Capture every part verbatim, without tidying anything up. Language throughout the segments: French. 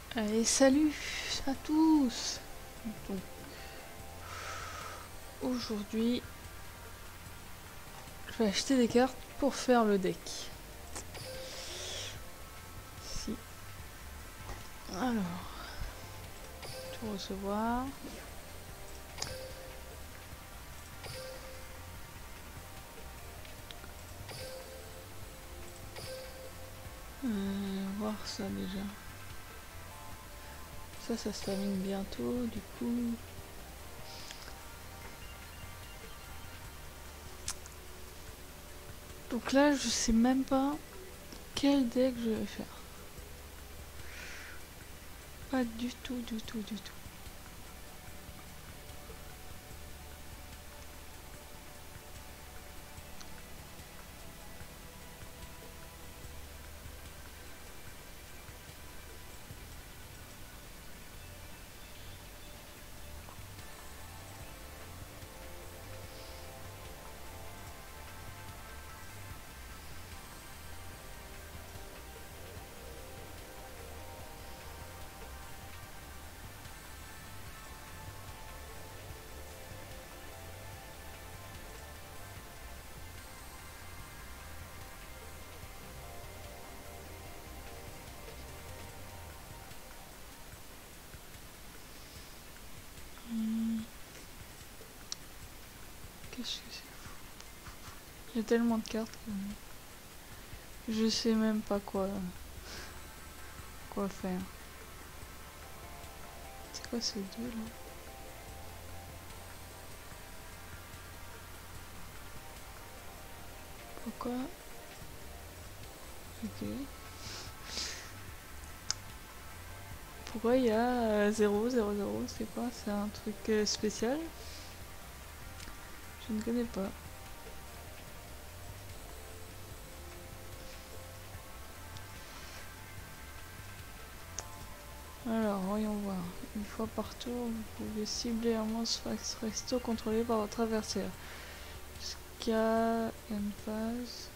Allez, salut à tous. Donc, aujourd'hui, je vais acheter des cartes pour faire le deck. Si. Alors, tout recevoir. Euh, voir ça déjà. Ça, ça se termine bientôt, du coup. Donc là, je sais même pas quel deck je vais faire. Pas du tout, du tout, du tout. Hmm. Qu'est-ce que c'est? Il y a tellement de cartes que je sais même pas quoi, quoi faire. C'est quoi ces deux là? Pourquoi? Ok. Pourquoi il y a zéro zéro zéro? C'est quoi? C'est un truc euh, spécial? Je ne connais pas. Alors, voyons voir. Une fois par tour, vous pouvez cibler un monstre resto contrôlé par votre adversaire. Jusqu'à une phase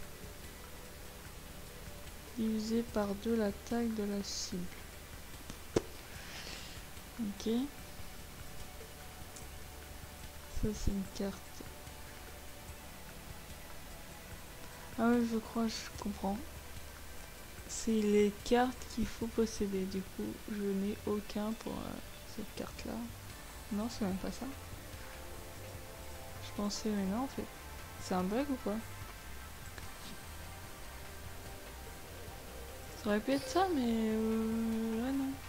divisé par deux l'attaque de la cible. Ok. Ça, c'est une carte. Ah oui, je crois, je comprends. C'est les cartes qu'il faut posséder. Du coup, je n'ai aucun pour euh, cette carte-là. Non, c'est même pas ça. Je pensais, mais non, en fait. C'est un bug ou quoi? Ça aurait pu être ça, mais euh, ouais, non.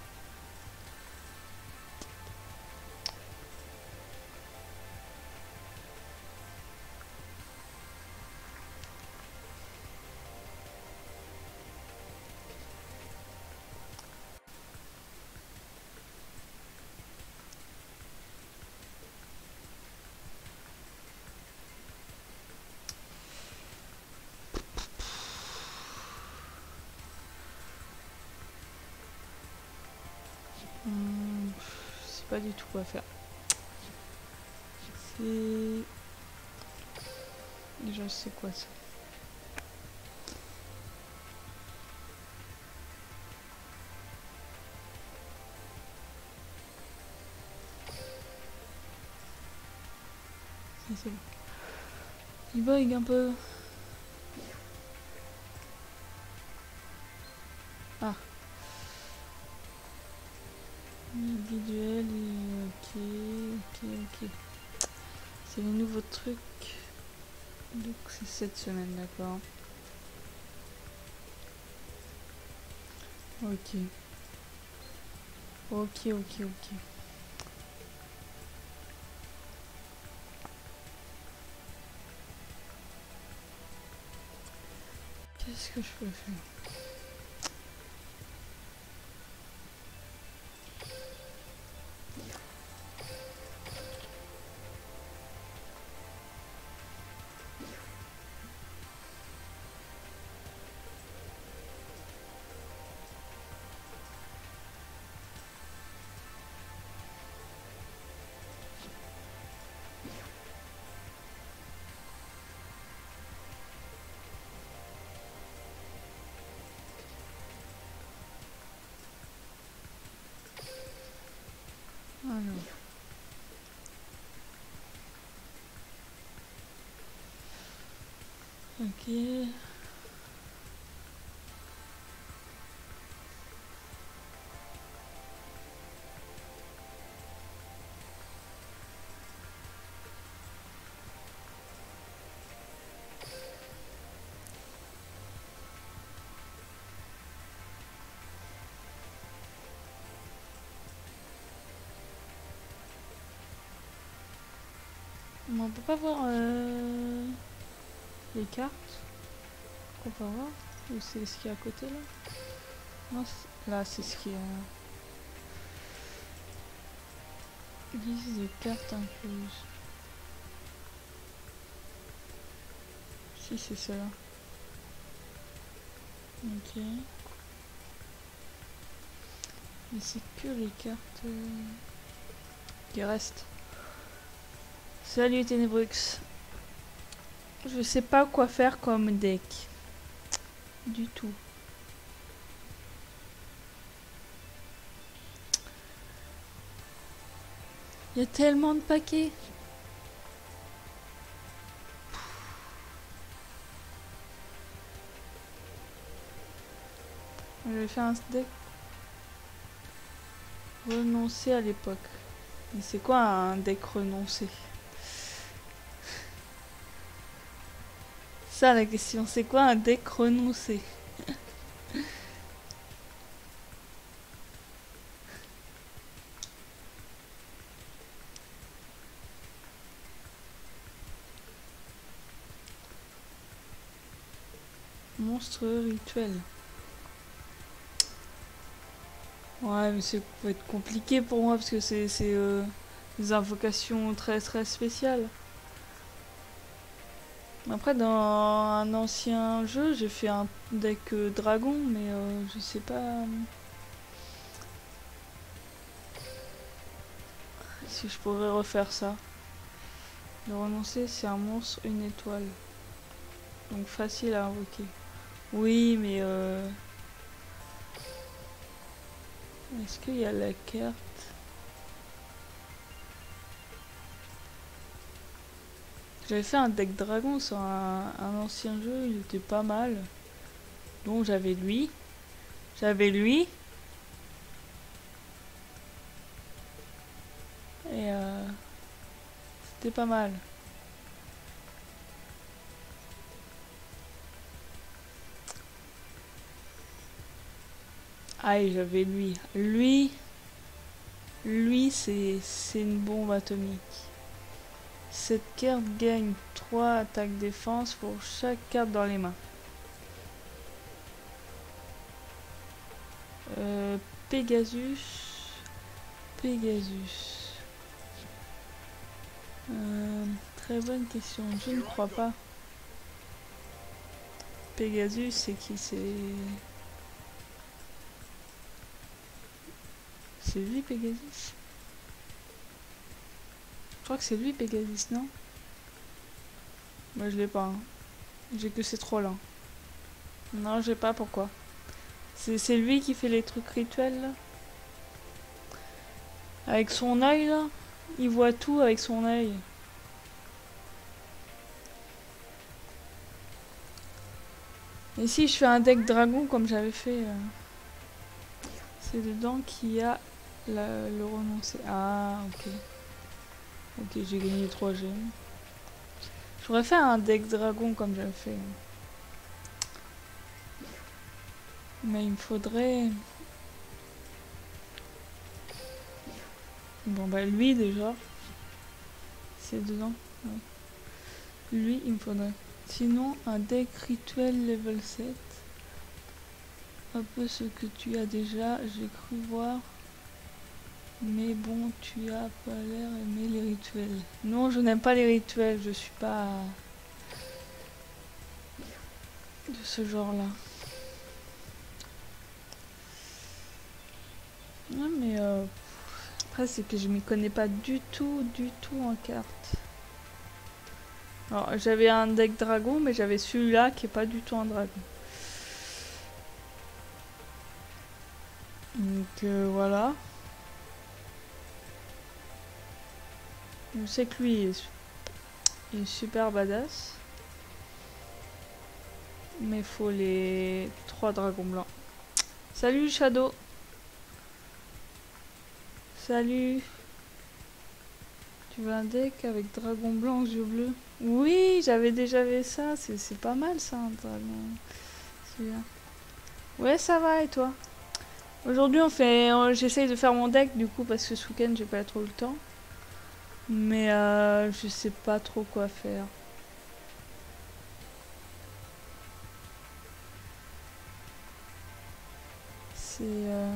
Hmm, je sais pas du tout quoi faire. C'est... Déjà, je sais quoi ça. C'est bon. Il bug un peu. Ah. Individuel et... Ok, ok, ok. C'est les nouveaux trucs. Donc c'est cette semaine, d'accord. Ok. Ok, ok, ok. Qu'est-ce que je peux faire? Ok. On peut pas voir euh, les cartes qu'on peut voir. Ou c'est ce qui est à côté là? Non, là c'est ce qui est... Liste de cartes incluses. Si c'est cela. Ok. Mais c'est que les cartes euh, qui restent. Salut Ténébrux. Je sais pas quoi faire comme deck. Du tout. Il y a tellement de paquets. J'avais fait un deck renoncé à l'époque. Mais c'est quoi un deck renoncé? Ça la question, c'est quoi un deck renoncé? Monstre rituel. Ouais, mais c'est peut être compliqué pour moi parce que c'est euh, des invocations très très spéciales. Après, dans un ancien jeu, j'ai fait un deck euh, dragon, mais euh, je sais pas euh, si je pourrais refaire ça. Le renoncer, c'est un monstre, une étoile. Donc facile à invoquer. Oui, mais euh... est-ce qu'il y a la carte? J'avais fait un deck dragon sur un, un ancien jeu, il était pas mal. Donc j'avais lui. J'avais lui. Et euh, c'était pas mal. Aïe, j'avais lui. Lui, lui c'est une bombe atomique. Cette carte gagne trois attaques défense pour chaque carte dans les mains. Euh, Pegasus. Pegasus. Euh, très bonne question. Je ne crois pas. Pegasus, c'est qui? C'est... C'est lui, Pegasus? Je crois que c'est lui, Pegasus, non? Moi, je l'ai pas. Hein. J'ai que ces trois là. Non, j'ai pas, pourquoi? C'est lui qui fait les trucs rituels, là? Avec son œil, là? Il voit tout avec son œil. Et si je fais un deck dragon comme j'avais fait, euh, c'est dedans qu'il y a la, le renoncé. Ah, ok. Ok, j'ai gagné trois gemmes. J'aurais fait un deck dragon comme j'avais fait. Mais il me faudrait... Bon, bah lui déjà. C'est dedans. Ouais. Lui, il me faudrait. Sinon, un deck rituel level sept. Un peu ce que tu as déjà, j'ai cru voir. Mais bon, tu as pas l'air aimer les rituels. Non, je n'aime pas les rituels, je suis pas de ce genre-là. Non, mais euh, après, c'est que je m'y connais pas du tout, du tout en cartes. Alors, j'avais un deck dragon, mais j'avais celui-là qui est pas du tout un dragon. Donc euh, voilà. Je sais que lui il est, il est super badass. Mais faut les trois dragons blancs. Salut Shadow. Salut. Tu veux un deck avec dragon blanc, yeux bleus? Oui, j'avais déjà vu ça. C'est pas mal ça, un dragon. Ouais, ça va et toi? Aujourd'hui, on fait, j'essaye de faire mon deck du coup parce que ce week-end j'ai pas trop le temps. Mais euh, je sais pas trop quoi faire. C'est euh...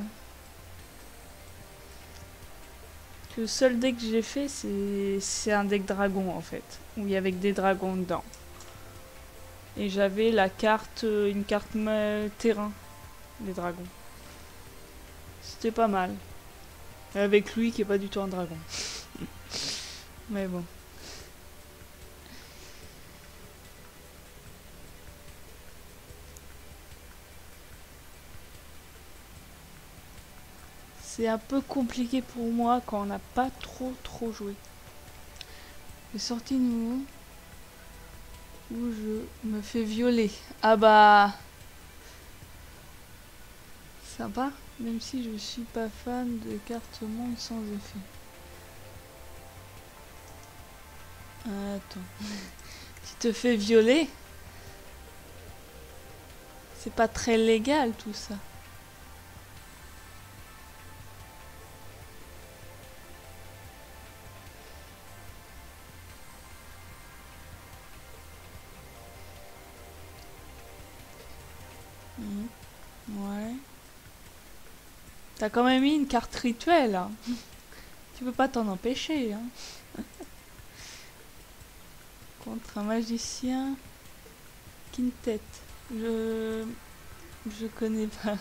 le seul deck que j'ai fait, c'est c'est un deck dragon en fait, où il y avait des dragons dedans. Et j'avais la carte, une carte terrain, des dragons. C'était pas mal. Avec lui qui est pas du tout un dragon. Mais bon. C'est un peu compliqué pour moi quand on n'a pas trop trop joué. J'ai sorti nouveau où je me fais violer. Ah bah sympa, même si je suis pas fan de cartes monde sans effet. Attends. Tu te fais violer? C'est pas très légal tout ça. Mmh. Ouais. T'as quand même mis une carte rituelle. Hein. Tu peux pas t'en empêcher. Hein. Contre un magicien. Quintet. Je... Je connais pas.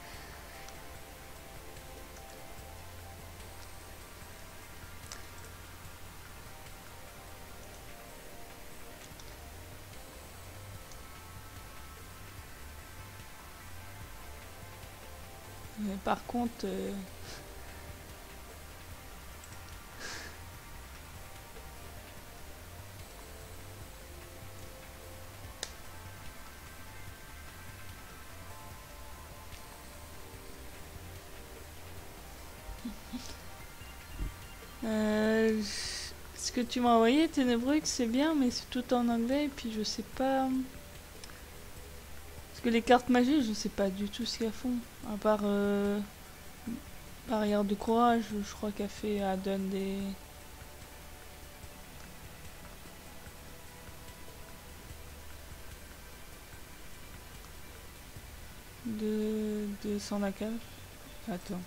Mais par contre... Euh... Euh, ce que tu m'as envoyé, Ténébreux, c'est bien, mais c'est tout en anglais, et puis je sais pas... Parce que les cartes magiques, je sais pas du tout ce qu'elles font. À part... Euh... Barrière de courage, je crois qu'elle fait... Elle donne des... De... De sans la cage. Attends.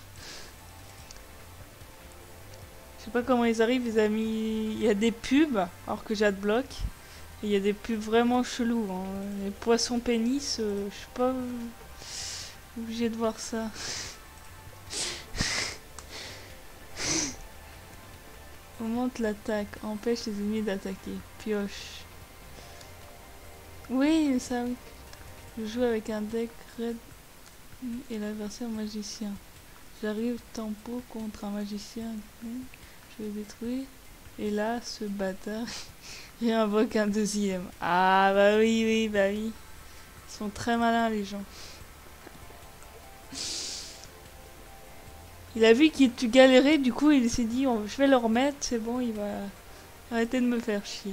Je sais pas comment ils arrivent, ils ont mis... Il y a des pubs, alors que j'adblock. Et il y a des pubs vraiment chelous. Hein. Les poissons pénis, euh, je suis pas obligée de voir ça. Augmente l'attaque, empêche les ennemis d'attaquer. Pioche. Oui, ça oui. Je joue avec un deck red et l'adversaire magicien. J'arrive tempo contre un magicien. Je le détruis. Et là, ce bâtard réinvoque un deuxième. Ah bah oui, oui, bah oui. Ils sont très malins les gens. Il a vu que tu galérais, du coup il s'est dit oh, je vais le remettre, c'est bon, il va arrêter de me faire chier.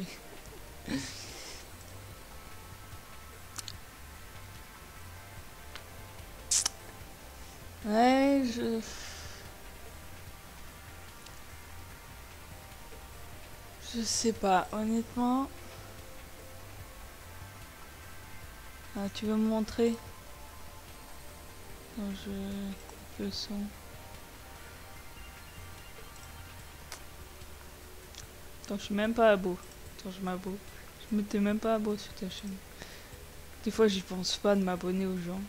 Ouais, je... Je sais pas, honnêtement. Ah, tu veux me montrer? Non, je... Le son. Attends, je suis même pas à beau. Attends, je m'abonne. Je m'étais même pas à beau sur ta chaîne. Des fois, j'y pense pas de m'abonner aux gens.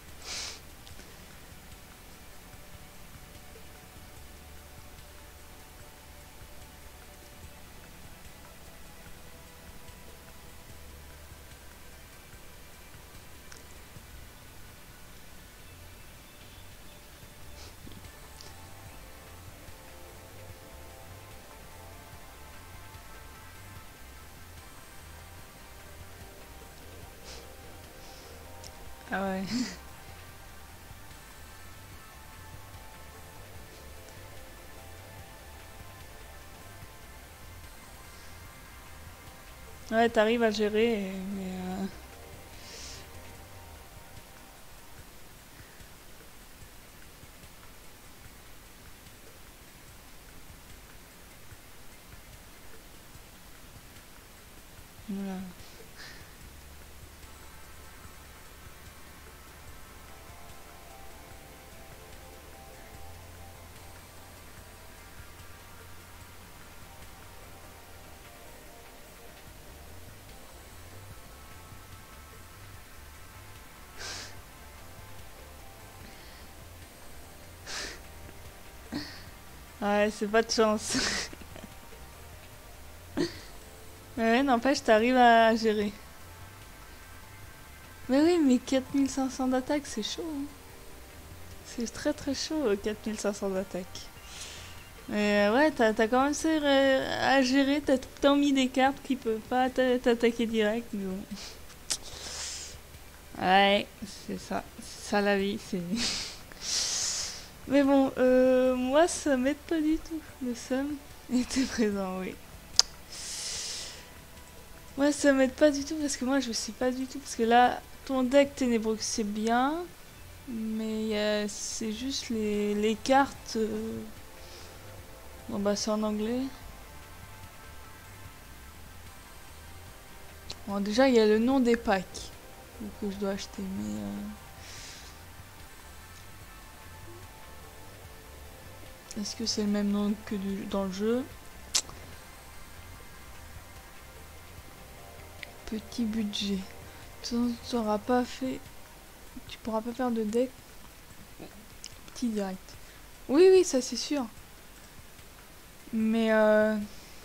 Ah ouais. Ouais, t'arrives à gérer, mais... Euh... Voilà. Ouais, c'est pas de chance. Ouais, n'empêche, t'arrives à gérer. Mais oui, mais quatre mille cinq cents d'attaque, c'est chaud. Hein. C'est très très chaud, quatre mille cinq cents d'attaque. Mais euh, ouais, t'as as quand même ça à gérer, t'as tout le temps mis des cartes qui peuvent pas t'attaquer direct, mais bon. Ouais, c'est ça, c'est ça la vie, c'est... Mais bon, euh, moi ça m'aide pas du tout, le seum était présent, oui. Moi ça m'aide pas du tout parce que moi je sais pas du tout, parce que là, ton deck ténébreux c'est bien, mais euh, c'est juste les, les cartes... Euh... Bon bah c'est en anglais. Bon déjà il y a le nom des packs que je dois acheter, mais... Euh... Est-ce que c'est le même nom que du, dans le jeu? Petit budget. Tu n'auras pas fait... Tu pourras pas faire de deck petit direct. Oui, oui, ça c'est sûr. Mais euh,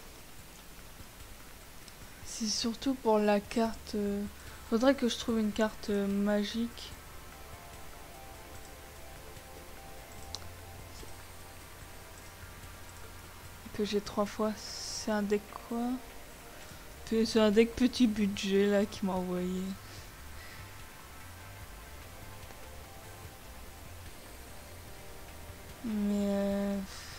c'est surtout pour la carte... Euh, faudrait que je trouve une carte euh, magique. Que j'ai trois fois. C'est un deck quoi? C'est un deck petit budget là qui m'a envoyé. Mais... Euh,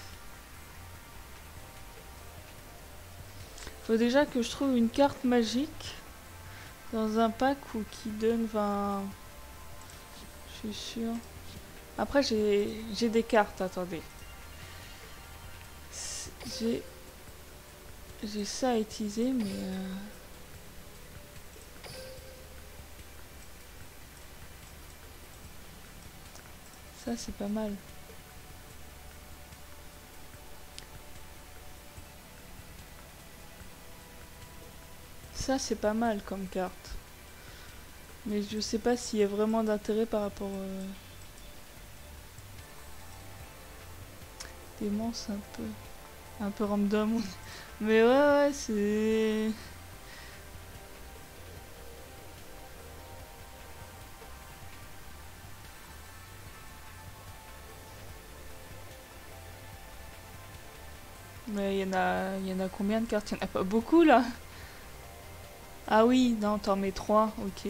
faut déjà que je trouve une carte magique dans un pack ou qui donne vingt... Je suis sûr. Après j'ai j'ai des cartes, attendez. J'ai j'ai ça à utiliser mais... Euh... Ça c'est pas mal. Ça c'est pas mal comme carte. Mais je sais pas s'il y a vraiment d'intérêt par rapport... Euh... Démence un peu... Un peu random. Mais ouais ouais c'est... Mais il y en a... Il y en a combien de cartes? Il y en a pas beaucoup là. Ah oui, non, t'en mets trois, ok.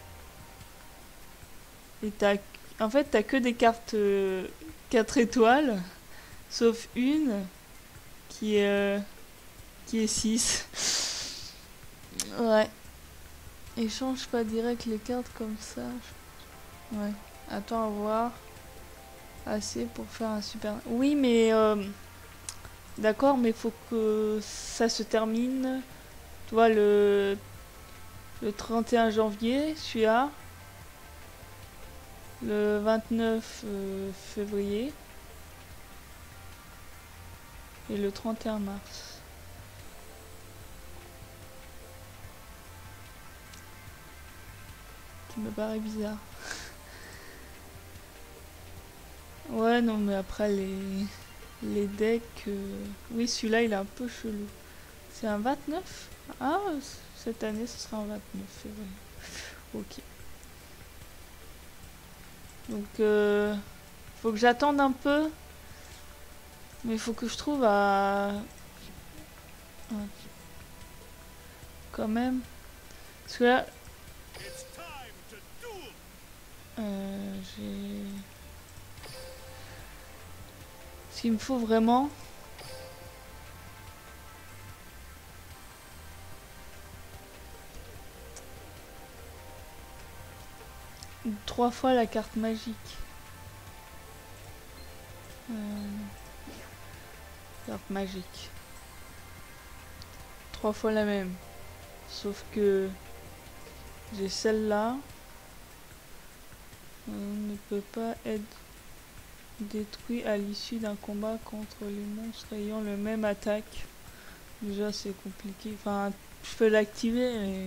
Et t'as... En fait, t'as que des cartes euh, quatre étoiles, sauf une qui est, euh, qui est six. Ouais. Échange pas direct les cartes comme ça. Ouais. Attends à voir. Assez pour faire un super... Oui, mais... Euh, d'accord, mais faut que ça se termine. Tu vois, le... Le trente et un janvier, celui-là. Le vingt-neuf euh, février. Et le trente et un mars. Qui me paraît bizarre. Ouais, non, mais après les, les decks... Euh... Oui, celui-là, il est un peu chelou. C'est un vingt-neuf? Ah, cette année, ce sera un vingt-neuf février. Ok. Donc, euh, faut que j'attende un peu. Mais il faut que je trouve à... Ouais. Quand même. Parce que là... Euh, j'ai... Ce qu'il me faut vraiment... Trois fois la carte magique. Euh... Carte magique. Trois fois la même. Sauf que... J'ai celle-là. On ne peut pas être détruit à l'issue d'un combat contre les monstres ayant le même attaque. Déjà c'est compliqué. Enfin, je peux l'activer mais...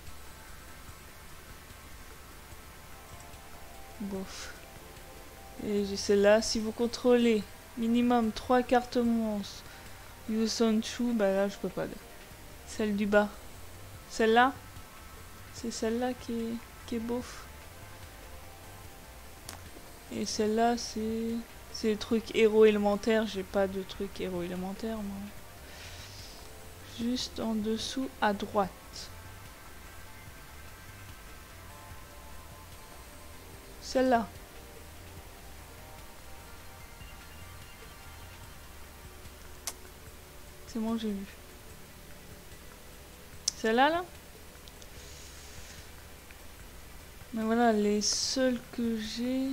Bof. Et j'ai celle-là. Si vous contrôlez minimum trois cartes monstres, Yuson-Chu, bah là je peux pas. Celle du bas. Celle-là. C'est celle-là qui est, qui est bof. Et celle-là c'est... C'est le truc héros élémentaire. J'ai pas de truc héros élémentaire moi. Juste en dessous à droite. Celle-là. C'est bon, j'ai vu. Celle-là, là. Mais voilà, les seuls que j'ai...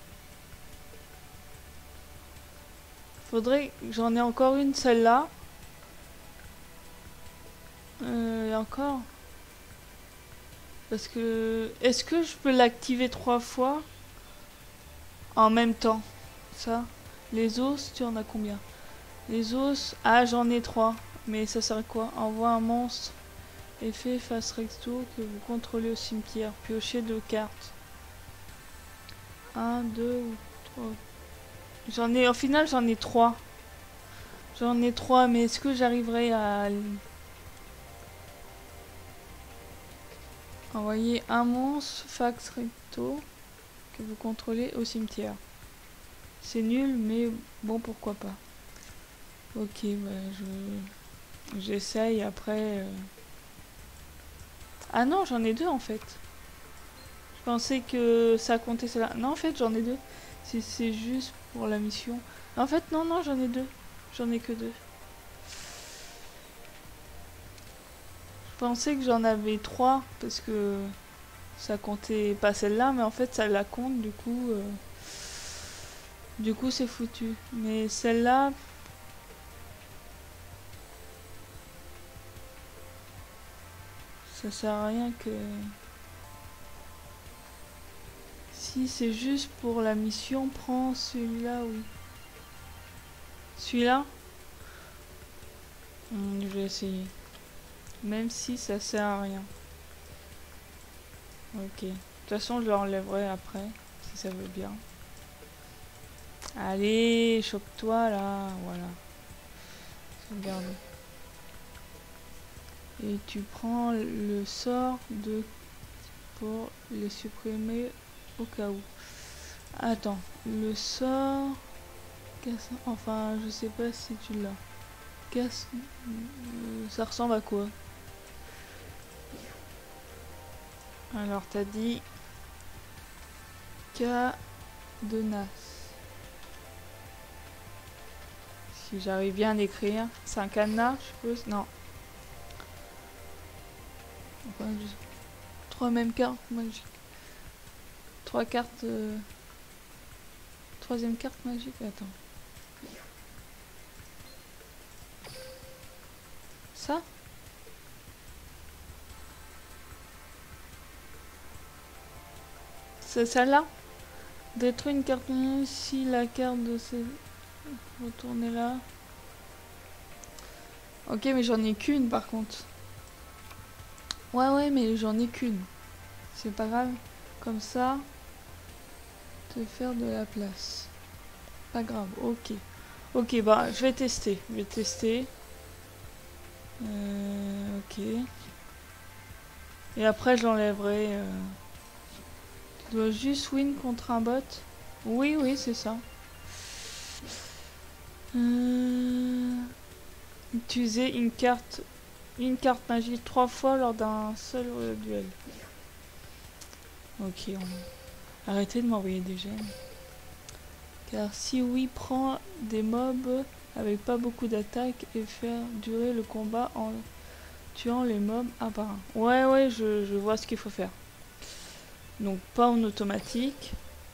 Faudrait... J'en ai encore une, celle-là. Euh, et encore. Parce que... Est-ce que je peux l'activer trois fois en même temps? Ça. Les os, tu en as combien? Les os... Ah, j'en ai trois. Mais ça sert à quoi? Envoie un monstre. Effet face recto que vous contrôlez au cimetière. Piocher deux cartes. Un, deux ou trois. J'en ai... Au final, j'en ai trois. J'en ai trois, mais est-ce que j'arriverai à... Envoyer un monstre fax recto que vous contrôlez au cimetière. C'est nul, mais bon, pourquoi pas. Ok, bah, je... J'essaye après... Euh... Ah non, j'en ai deux en fait. Je pensais que ça comptait cela. Non, en fait, j'en ai deux. Si c'est juste pour la mission. En fait, non, non, j'en ai deux. J'en ai que deux. Je pensais que j'en avais trois parce que ça comptait pas celle-là, mais en fait, ça la compte. Du coup, euh... du coup, c'est foutu. Mais celle-là... Ça sert à rien que... Si c'est juste pour la mission, prends celui-là, oui. Celui-là hum, Je vais essayer. Même si ça sert à rien. Ok. De toute façon, je l'enlèverai après, si ça veut bien. Allez, chope-toi là, voilà. Regarde. Et tu prends le sort de pour les supprimer au cas où. Attends, le sort... Enfin, je sais pas si tu l'as. Casse... Ça ressemble à quoi? Alors, t'as dit... Cadenas. Si j'arrive bien à l'écrire. C'est un cadenas, je suppose? Non. Enfin, je... Trois mêmes cartes magiques. Trois cartes... Euh... Troisième carte magique, attends. Ça? C'est celle-là? Détruire une carte si la carte de ce... Retournez là. Ok, mais j'en ai qu'une par contre. Ouais, ouais, mais j'en ai qu'une. C'est pas grave. Comme ça, te faire de la place. Pas grave, ok. Ok, bah, je vais tester. Je vais tester. Euh, ok. Et après, je l'enlèverai. Euh... Tu dois juste win contre un bot. Oui, oui, c'est ça. Euh... Utiliser une carte, une carte magique trois fois lors d'un seul duel. Ok. On... Arrêtez de m'envoyer des gemmes. Car si oui, prends des mobs avec pas beaucoup d'attaques et faire durer le combat en tuant les mobs un par un. Ouais, ouais, je, je vois ce qu'il faut faire. Donc pas en automatique.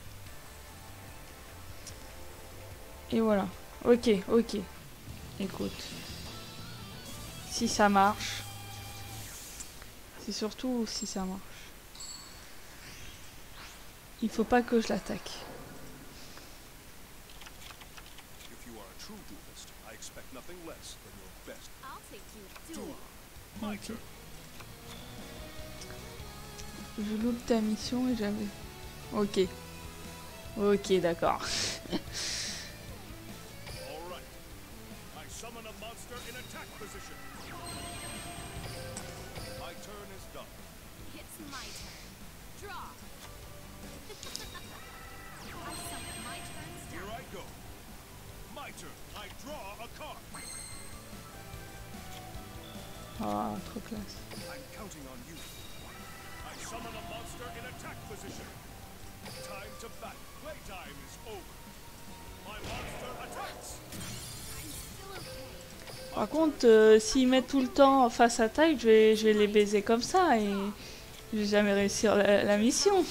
Et voilà. Ok, ok. Écoute. Si ça marche. C'est surtout si ça marche. Il faut pas que je l'attaque. Ok. Je loupe ta mission et j'avais... Ok. Ok, d'accord. Ah, trop classe. Par contre, euh, s'ils mettent tout le temps face à taille, je vais, je vais les baiser comme ça et je vais jamais réussir la, la mission.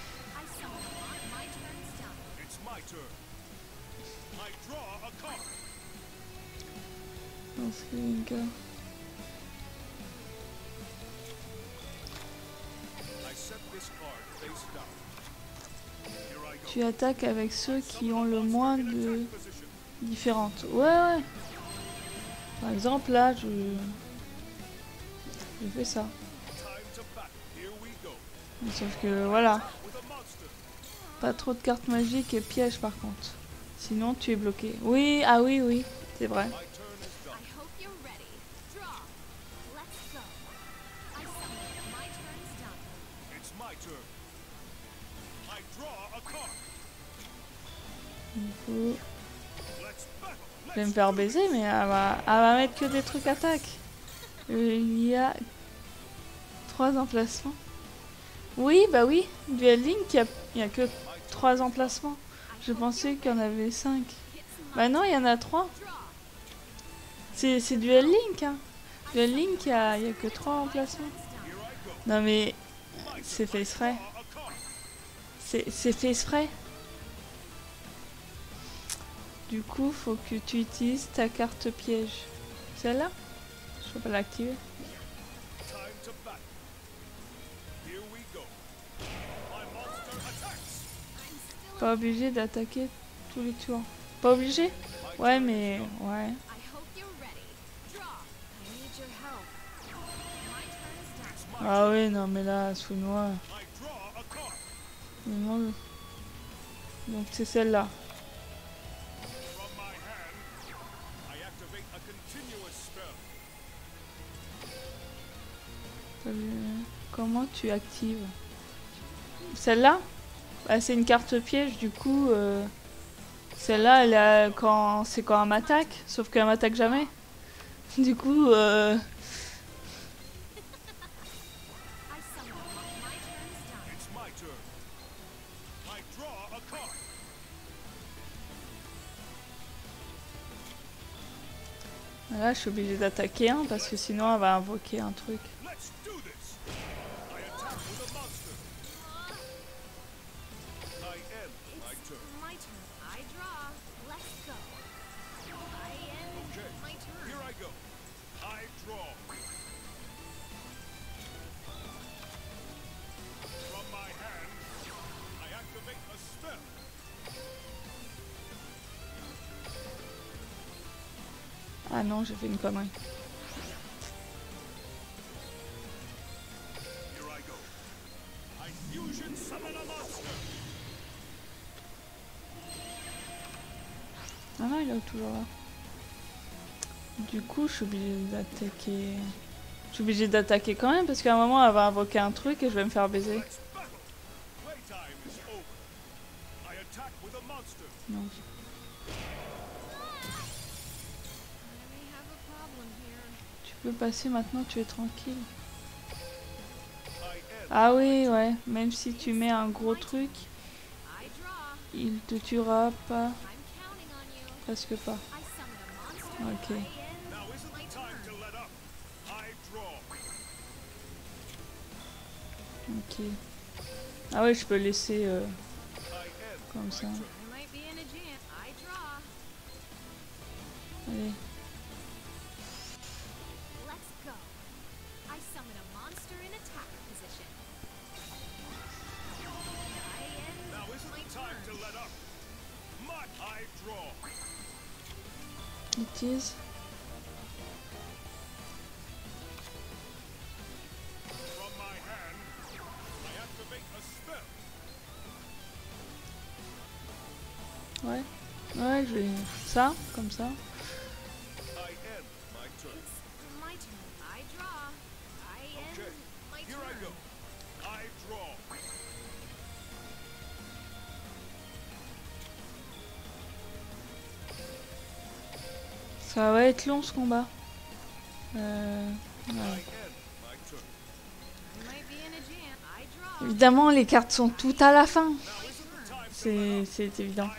Tu attaques avec ceux qui ont le moins de différentes. Ouais, ouais. Par exemple, là, je... Je fais ça. Sauf que, voilà. Pas trop de cartes magiques et pièges, par contre. Sinon, tu es bloqué. Oui, ah oui, oui. C'est vrai. Du coup... Je vais me faire baiser, mais elle va, elle va mettre que des trucs attaque. Il y a trois emplacements. Oui, bah oui. Duel Link, il n'y a, a que trois emplacements. Je pensais qu'il y en avait cinq. Bah non, il y en a trois. C'est Duel Link. Hein. Duel Link, il n'y a, a que trois emplacements. Non mais... C'est fait exprès. C'est fait exprès. Du coup, faut que tu utilises ta carte piège. Celle-là? Je peux pas l'activer. Pas obligé d'attaquer tous les tours. Pas obligé? Ouais, mais... Ouais. Ah oui, non, mais là, sous noix. Donc c'est celle-là. Comment tu actives? Celle-là? Bah, c'est une carte piège, du coup... Euh, celle-là, elle a quand c'est quand elle m'attaque, sauf qu'elle m'attaque jamais. Du coup... Euh, Là, je suis obligée d'attaquer un parce que sinon, elle va invoquer un truc. Ah non, j'ai fait une connerie. Ah non, il est toujours là. Du coup, je suis obligée d'attaquer... Je suis obligée d'attaquer quand même, parce qu'à un moment, elle va invoquer un truc et je vais me faire baiser. Non. Tu peux passer maintenant, tu es tranquille. Ah oui, ouais. Même si tu mets un gros truc, il te tuera pas. Presque pas. Ok. Ok. Ah ouais, je peux laisser euh, comme ça. Allez. Utilise. Ouais. Ouais, je vais... Ça, comme ça. Ça va être long ce combat. Euh, ouais. Évidemment, les cartes sont toutes à la fin. C'est évident.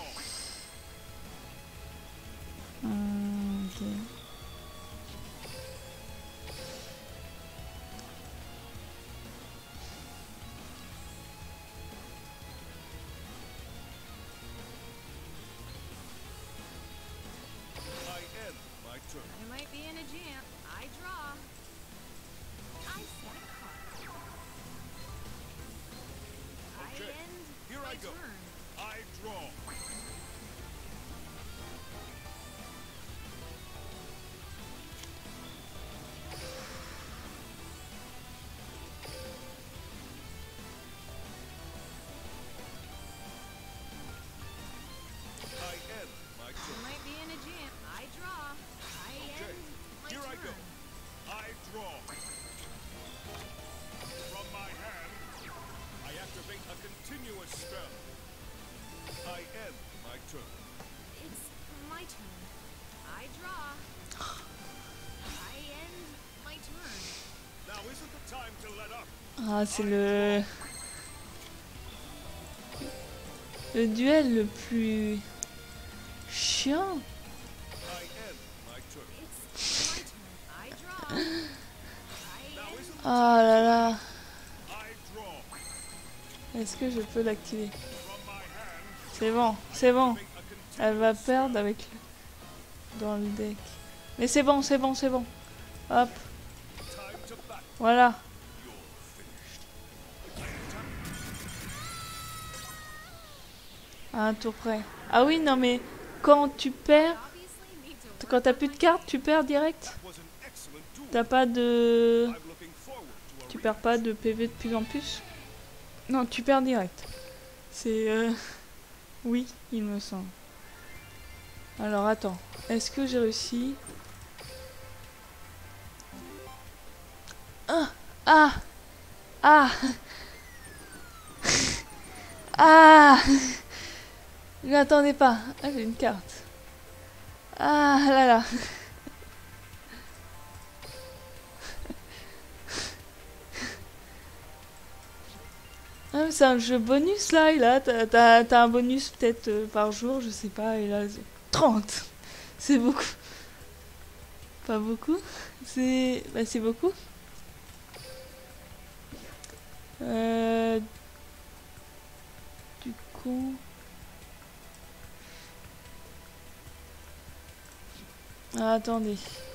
Hum, ok. Ah, c'est le... le duel le plus chiant. Ah là là. Est-ce que je peux l'activer? C'est bon, c'est bon. Elle va perdre avec le... dans le deck. Mais c'est bon, c'est bon, c'est bon. Hop. Voilà. À un tour près. Ah oui, non mais quand tu perds, quand t'as plus de cartes, tu perds direct. T'as pas de... Tu perds pas de P V de plus en plus. Non, tu perds direct. C'est... Euh... Oui, il me semble. Alors attends, est-ce que j'ai réussi? Ah Ah Ah Ah Je n'attendais pas. Ah, j'ai une carte. Ah là là. Ah, c'est un jeu bonus là, et là t'as t'as un bonus peut-être euh, par jour, je sais pas, et là trente. C'est beaucoup. Pas beaucoup. C'est bah, c'est beaucoup. Euh... Du coup... Ah, attendez.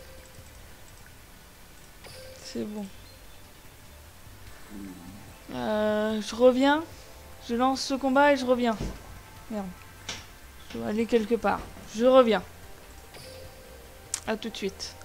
C'est bon. Euh, je reviens. Je lance ce combat et je reviens. Merde. Je dois aller quelque part. Je reviens. À tout de suite.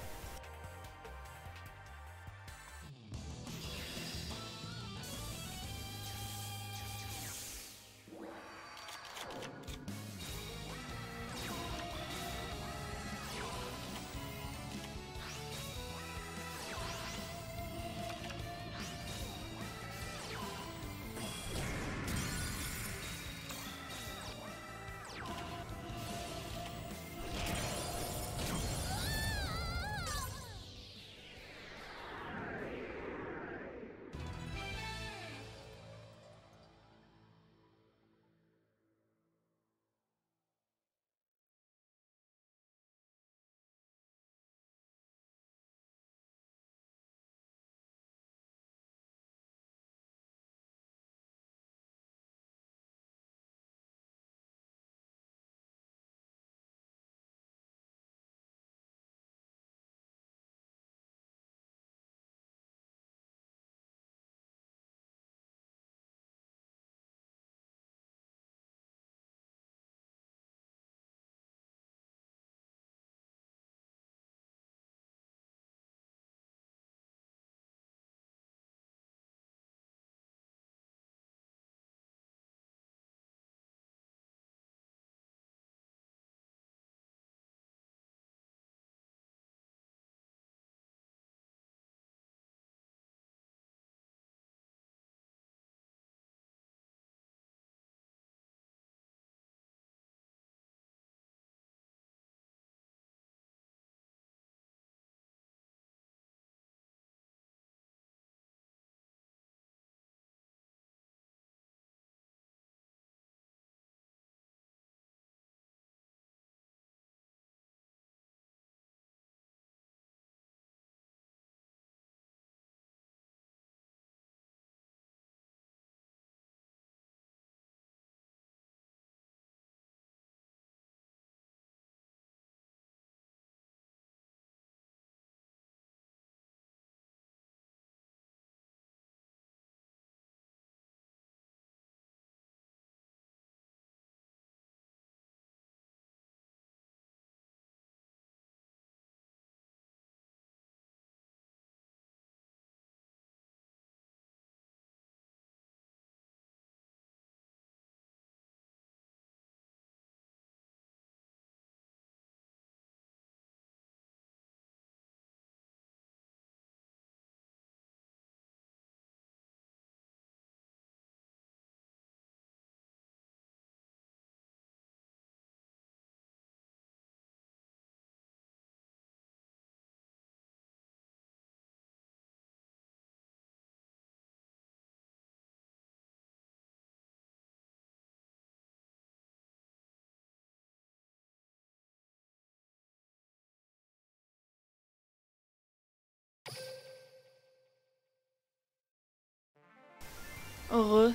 Heureux.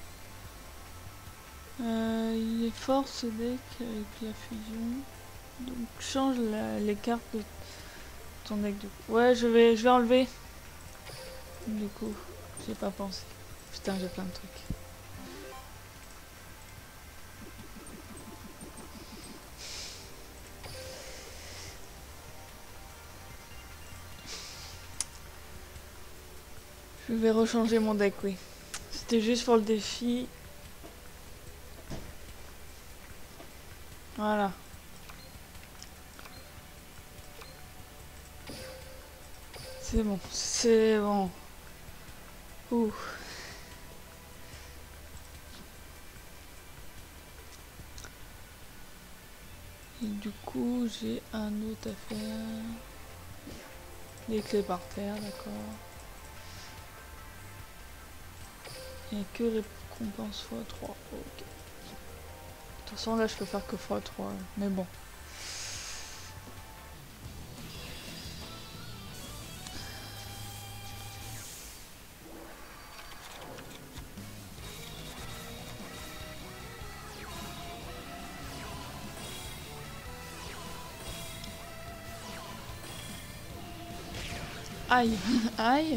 Euh, il est fort ce deck avec la fusion. Donc change la, les cartes de ton deck. Du coup. Ouais, je vais, je vais enlever. Du coup, j'ai pas pensé. Putain, j'ai plein de trucs. Je vais rechanger mon deck, oui. C'était juste pour le défi. Voilà. C'est bon, c'est bon. Ouh. Et du coup, j'ai un autre à faire. Des clés par terre, d'accord. Il n'y a que récompense fois trois. Ok. De toute façon, là, je peux faire que fois trois. Mais bon. Aïe. Aïe.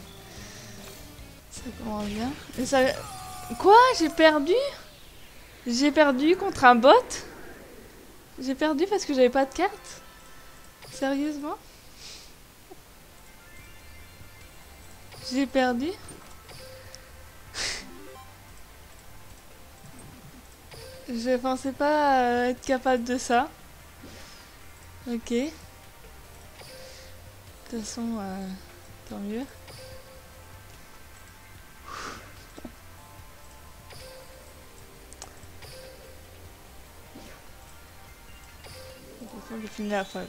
Ça commence bien. Et ça... Quoi? J'ai perdu? J'ai perdu contre un bot? J'ai perdu parce que j'avais pas de carte? Sérieusement? J'ai perdu? Je pensais pas euh, être capable de ça. Ok. De toute façon, euh, tant mieux. De toute façon, j'ai fini la phase.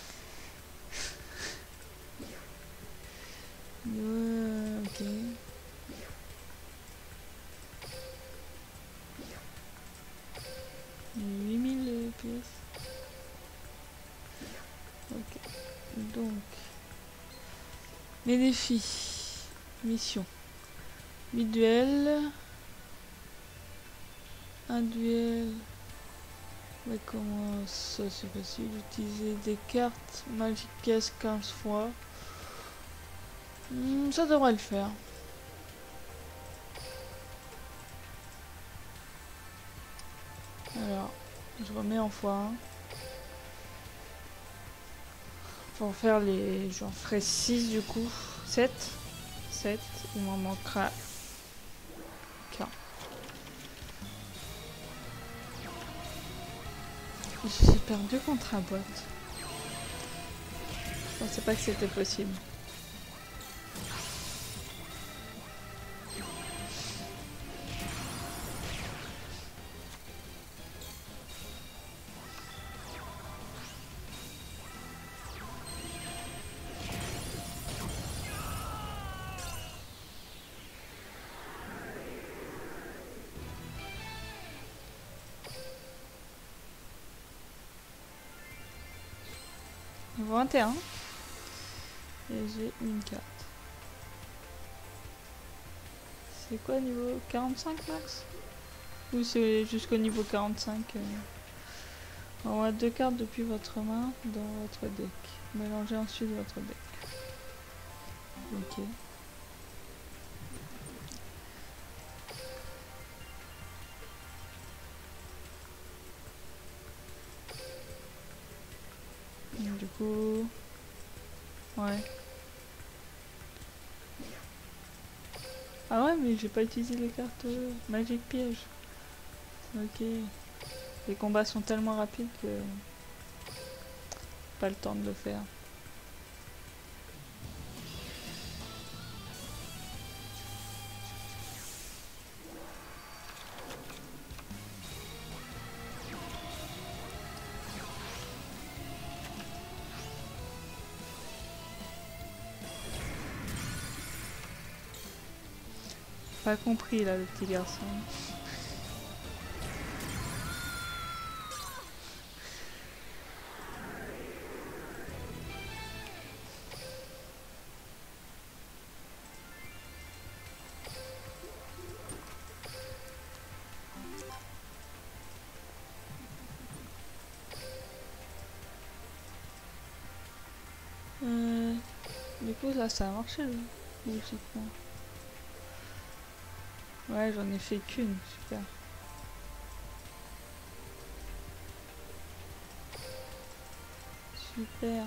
Ouais, ok. huit mille pièces. Ok. Donc. Les défis. Mission. huit duels. Un duel. Mais comment ça c'est facile d'utiliser des cartes Magic Pièces quinze fois. Hmm, ça devrait le faire. Alors, je remets en fois un. Pour faire les... J'en ferai six du coup. sept. sept. Il m'en manquera qu'un. J'ai perdu contre un bot. Je pensais pas que c'était possible. vingt et un. Et j'ai une carte. C'est quoi niveau quarante-cinq max? Ou c'est jusqu'au niveau quarante-cinq euh... On a deux cartes depuis votre main dans votre deck. Mélangez ensuite votre deck. Ok. Du coup... Ouais. Ah ouais, mais j'ai pas utilisé les cartes euh, Magic Piège. Ok. Les combats sont tellement rapides que... Pas le temps de le faire. Pas compris là, le petit garçon. coup là ça a marché logiquement. Ouais, j'en ai fait qu'une, super. Super.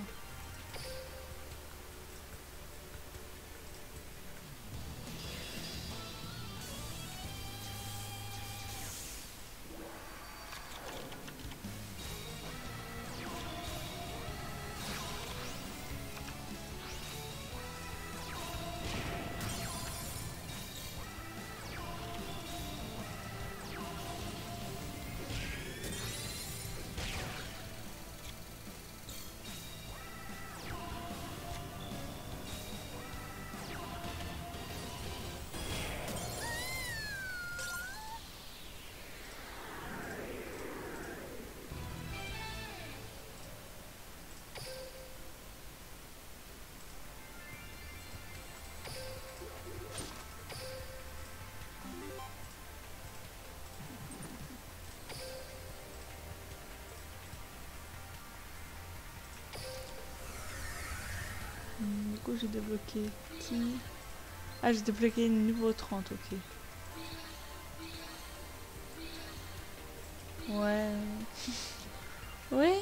Du coup j'ai débloqué qui? Ah, j'ai débloqué niveau trente, ok. Ouais. Oui.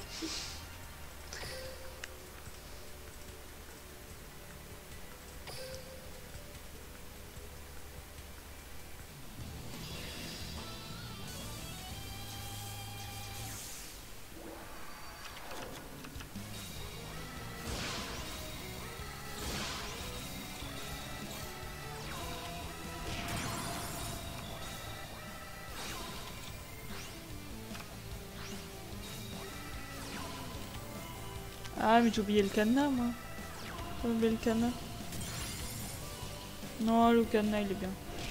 Ah, mais j'ai oublié le cadenas, moi. J'ai oublié le cadenas. Non, le cadenas, il est bien.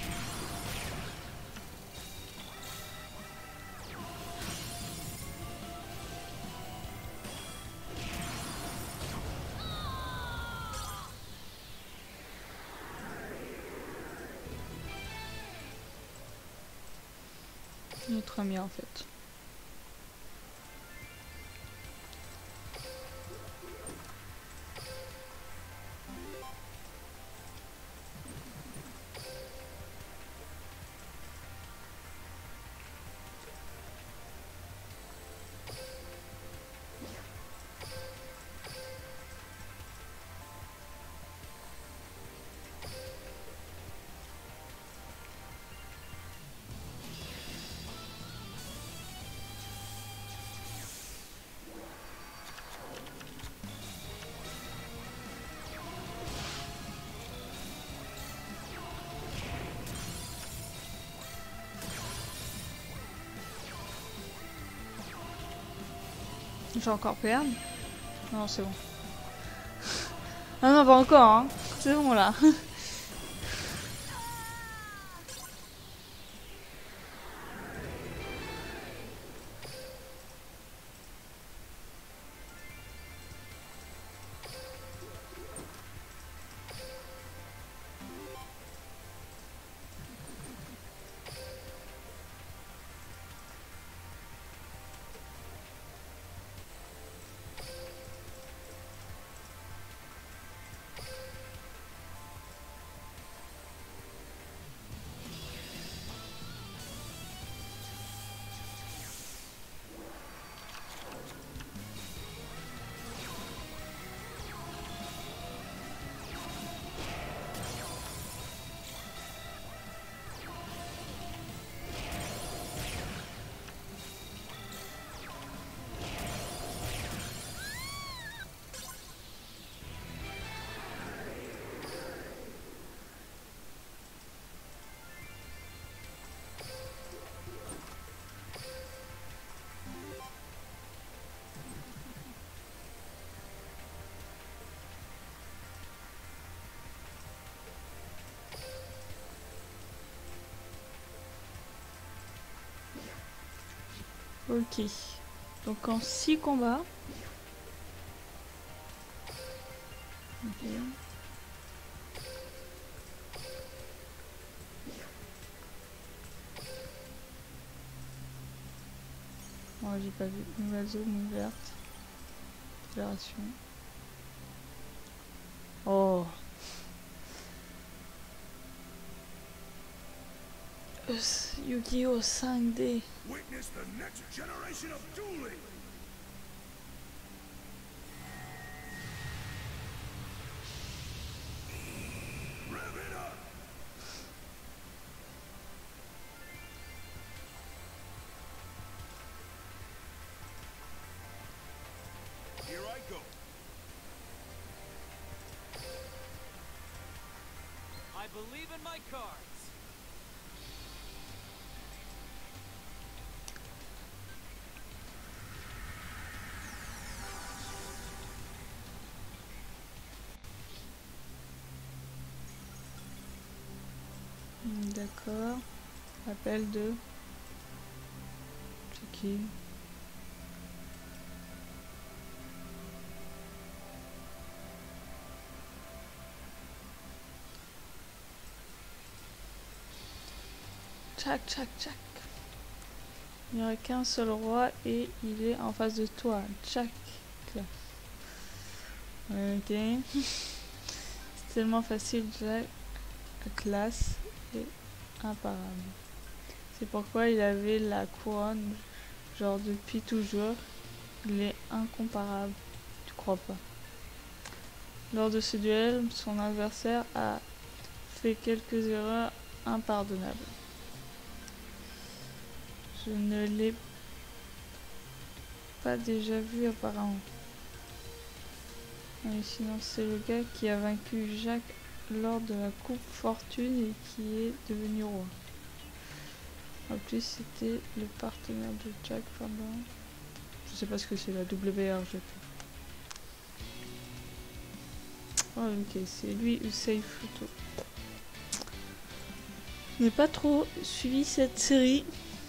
Notre ami, en fait. J'ai encore perdre? Non, c'est bon. Ah non, pas encore, hein. C'est bon, là. Ok. Donc en six combats. Ok. Oh, j'ai pas vu. Nouvelle zone ouverte. Fédération. Oh. Euh, Yu-Gi-Oh cinq D. Witness the next generation of dueling. Rev it up. Here I go. I believe in my cards. D'accord. Appel de... C'est qui? Tchac, tchac, tchac. Il n'y aurait qu'un seul roi et il est en face de toi. Tchac. Ok. C'est tellement facile, Jack. Classe et imparable. C'est pourquoi il avait la couronne. Genre depuis toujours. Il est incomparable. Tu crois pas? Lors de ce duel, son adversaire a fait quelques erreurs impardonnables. Je ne l'ai pas déjà vu apparemment. Et sinon c'est le gars qui a vaincu Jacques lors de la Coupe Fortune et qui est devenu roi. En plus c'était le partenaire de Jack pendant... Je sais pas ce que c'est la W R G P. Oh ok, c'est lui Usei Futo. Je n'ai pas trop suivi cette série.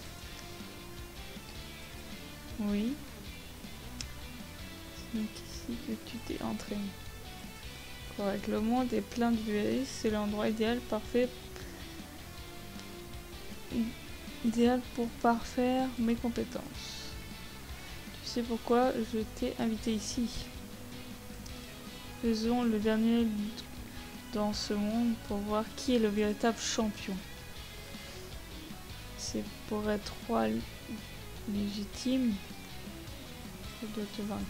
Oui. C'est donc ici que tu t'es entraîné. Correct. Le monde est plein de duellistes. C'est l'endroit idéal parfait. Idéal pour parfaire mes compétences. Tu sais pourquoi je t'ai invité ici. Faisons le dernier dans ce monde pour voir qui est le véritable champion. C'est pour être roi légitime. Je dois te vaincre.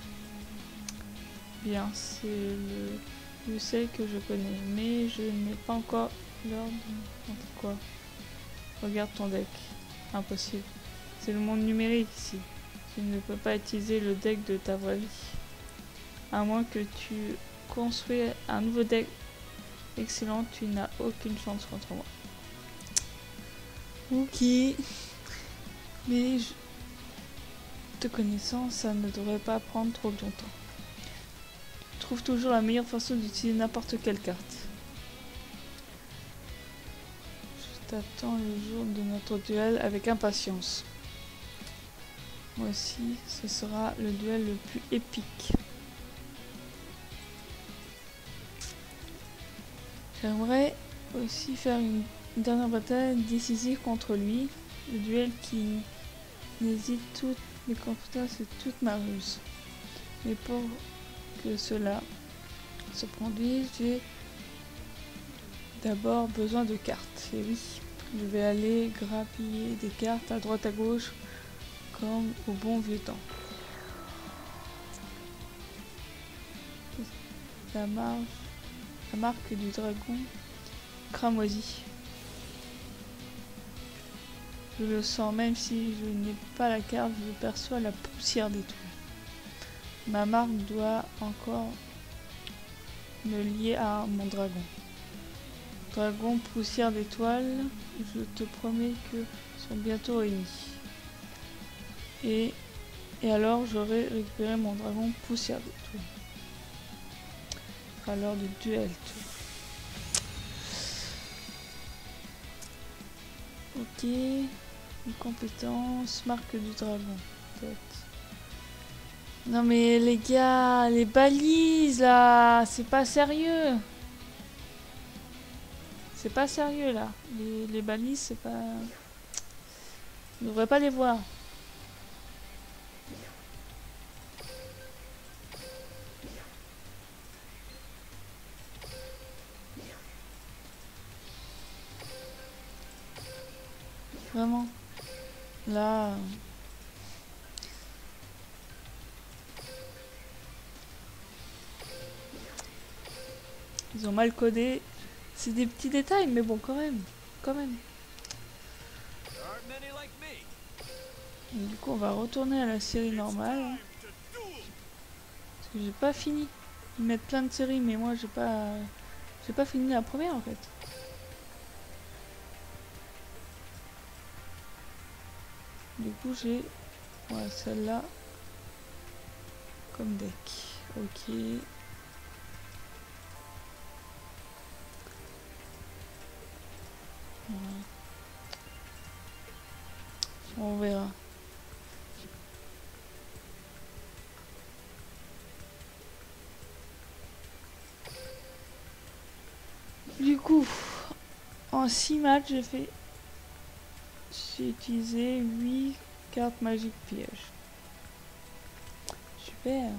Bien, c'est le je sais que je connais, mais je n'ai pas encore l'ordre de quoi. Regarde ton deck. Impossible. C'est le monde numérique ici. Tu ne peux pas utiliser le deck de ta vraie vie. À moins que tu construis un nouveau deck excellent, tu n'as aucune chance contre moi. Ok. Mais je... te connaissant, ça ne devrait pas prendre trop longtemps. Trouve toujours la meilleure façon d'utiliser n'importe quelle carte. Je t'attends le jour de notre duel avec impatience. Moi aussi, ce sera le duel le plus épique. J'aimerais aussi faire une dernière bataille décisive contre lui. Le duel qui n'hésite toutes mes compétences et toute ma ruse. Mais pour que cela se produise, j'ai d'abord besoin de cartes. Et oui, je vais aller grappiller des cartes à droite à gauche comme au bon vieux temps. La marge, la marque du dragon cramoisi. Je le sens, même si je n'ai pas la carte, je perçois la poussière d'étoiles. Ma marque doit encore me lier à mon dragon. Dragon poussière d'étoiles, je te promets que sont bientôt réunis. Et, et alors j'aurai récupéré mon dragon poussière d'étoiles. À l'heure du duel. Ok. Une compétence, marque du dragon. Peut-être. Non mais les gars, les balises là, c'est pas sérieux. C'est pas sérieux là. Les, les balises, c'est pas... On devrait pas les voir. Vraiment. Là... Ils ont mal codé. C'est des petits détails, mais bon, quand même. Quand même. There aren't many like me. Et du coup, on va retourner à la série normale. Hein, parce que j'ai pas fini. Ils mettent plein de séries, mais moi, j'ai pas... J'ai pas fini la première, en fait. Du coup, j'ai... Ouais, celle-là. Comme deck. Ok. Voilà. On verra. Du coup, en six matchs, j'ai fait... J'ai utilisé huit cartes magiques pièges. Super.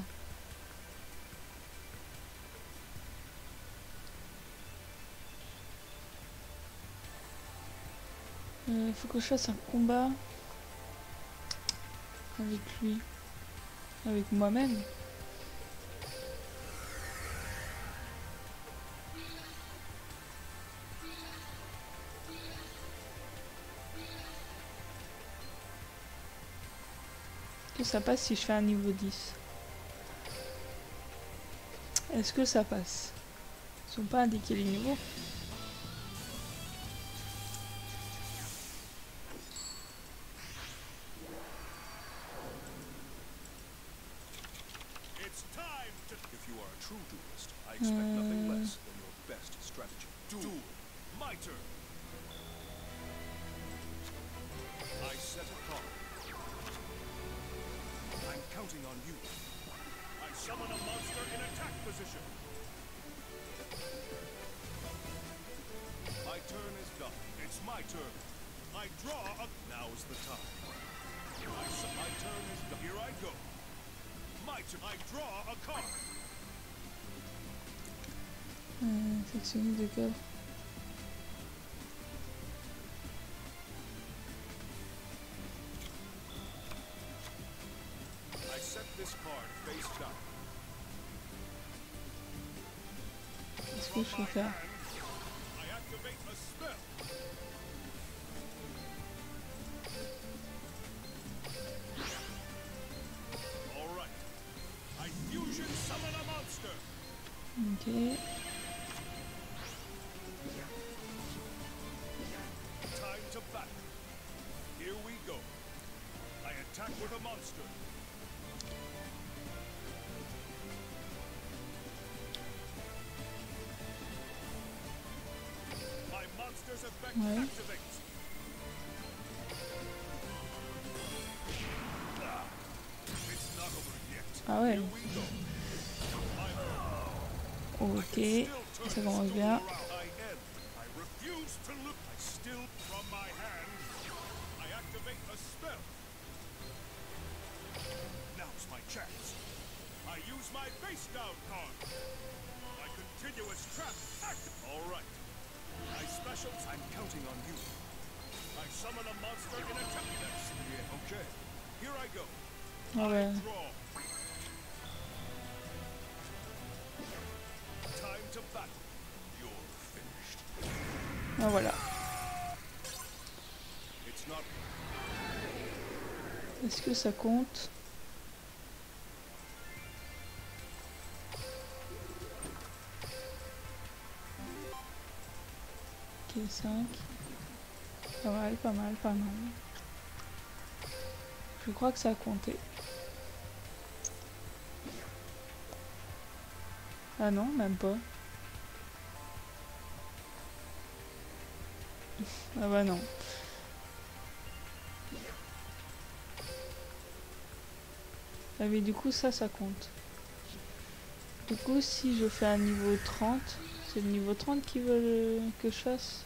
Il euh, faut que je fasse un combat avec lui, avec moi-même. Est-ce que ça passe si je fais un niveau dix? Est-ce que ça passe? Ils sont pas indiqués les niveaux. It's time to... If you are a true duelist, I expect nothing less than your best strategy. Duel. My turn. I set a card. I'm counting on you. I summon a monster in attack position. My turn is done. It's my turn. I draw a... Now's the time. I su- my turn is done. Here I go. My turn. I draw a card. Euh, sectionner de coffre. I set this card face down. Qu'est-ce que je peux faire? I activate a spell. All right. I fusion summon a monster. Ok. Time to battle. Here we go. I attack with a monster. My monster's effect Ouais. activates. Ah, it's not over yet. Ah ouais. Here we go. Ok. Ça commence bien. I end. I refuse to look. I still from my hand. I activate a spell. Now's my chance. I use my face down card. My continuous trap active. All right. I special. I'm counting on you. I summon a monster in attack. That's yeah. Okay. Here I go. Ah ouais. Draw. Time to battle. You're finished. Ah voilà. It's not. Est-ce que ça compte? Ok, cinq. Pas mal, pas mal, pas mal. Je crois que ça a compté. Ah non, même pas. Ah bah non. Ah mais du coup ça, ça compte. Du coup si je fais un niveau trente, c'est le niveau trente qui veut que je fasse.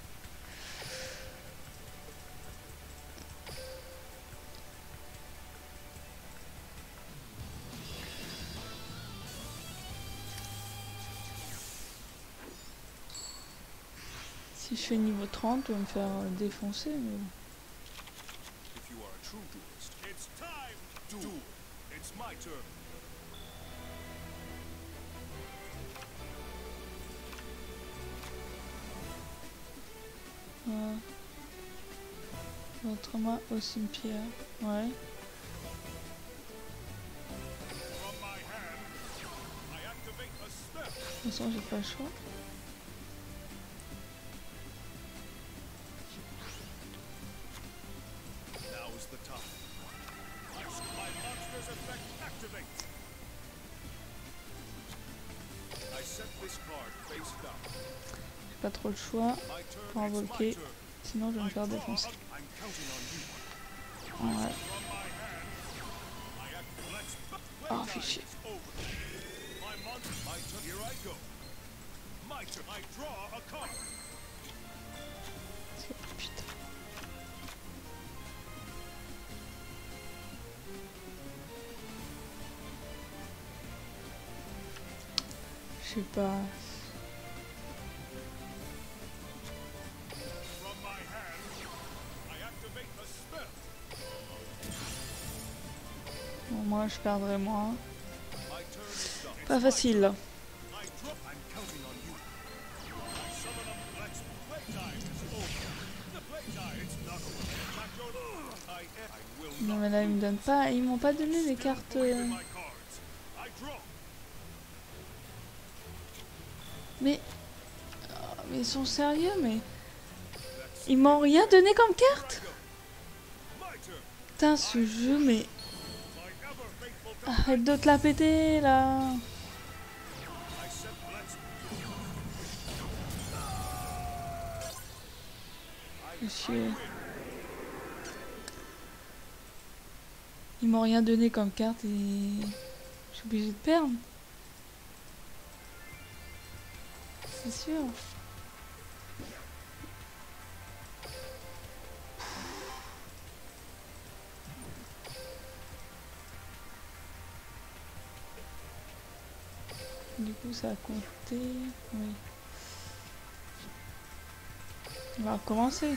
Si je fais niveau trente, je vais me faire défoncer. Mais... true duelist. It's time to duel. It's my turn. Ouais. Votre main au cimetière. Ouais. From my hand, I activate a spell. De toute façon, j'ai pas le choix. Now's the time. My, my monster's effect activates. I set this card face down. J'ai pas trop le choix My turn, pour it's my invoquer. turn. Sinon, je vais me I faire draw défoncer. a- I'm counting on you. Ouais. From my hand, I act. Let's play Ah, time fichier. is over. My monster, my turn. Here I go. My turn. I draw a card. Putain. Je sais pas. From my hand, I activate a spell. Bon, moi, je perdrai moins. My turn is done. It's Pas my facile. turn. I drop. I'm counting on you. I summon a. Let's playtime is over. The playtime. It's not over. Attack your. I. I will Non not. mais là, ils me donnent pas. Ils m'ont pas donné les Still cartes. believe euh, in my cards. I draw. Mais. Oh, mais ils sont sérieux, mais. Ils m'ont rien donné comme carte. My turn. Putain, ce jeu, mais. My ever faithful. Arrête de te la péter là. I said let's. Fais chier. Ils m'ont rien donné comme carte et. Je suis obligée de perdre. C'est sûr. Du coup, ça a compté. Oui. On va recommencer.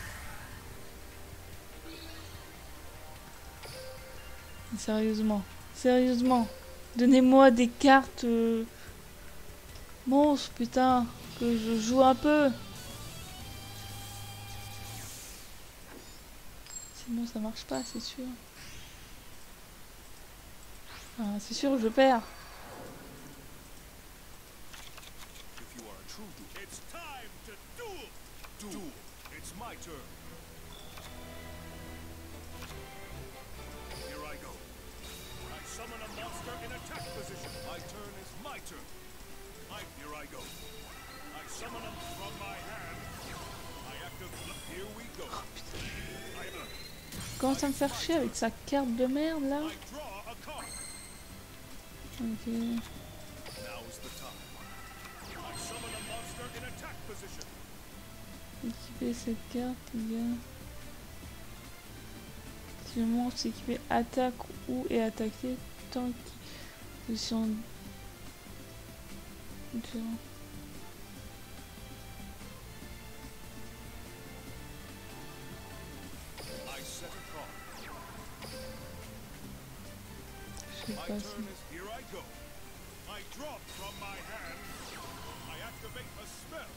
Sérieusement. Sérieusement. Donnez-moi des cartes euh, monstres, putain. Que je joue un peu. Sinon, ça marche pas, c'est sûr. Ah, c'est sûr, je perds. If you are a true duel, it's time to duel. Duel. It's my turn. Here I go. I summon a monster in attack position. My turn is my turn. I, here I go. I summon him from my hand. I activate. Here we go. I, uh, Commence à me faire chier avec sa carte de merde là. I draw a card. Ok. Now is the time. I summon a monster in attack position. Équiper cette carte, les gars. Si le monstre est équipé attaque ou est attaqué, tant qu'il position différente. I set a card. Je sais My pas turn si. is here I go. I draw from my hand. I activate a spell.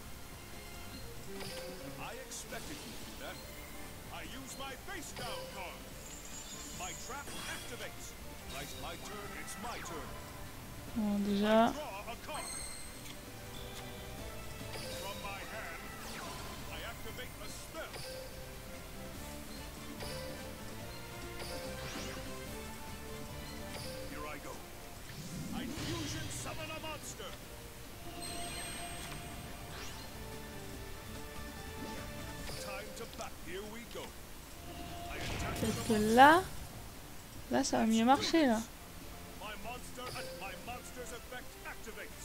I expected you to do that. I use my face down card. My trap activates. My, my turn, it's my turn. Bon, déjà. Draw a card. From my hand, I activate a spell. Here I go. I fusion summon a monster. Time to back. Here we go. I attack with Peut-être a que là. Là, ça va mieux marcher là. My monster and my monster's effect activates.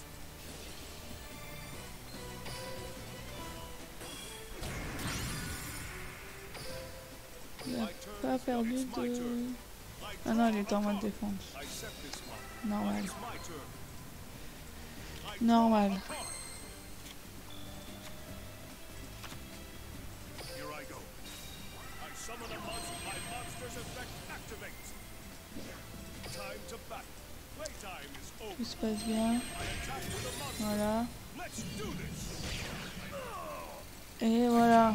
Il a My turn pas is perdu done. It's my de. turn. I Ah non, il draw était a en mode card. défense. I set this one. Normal. It's my turn. I Normal. draw a card. Here I go. I summon a monster. My monster's Tout se passe bien. Voilà. Et voilà.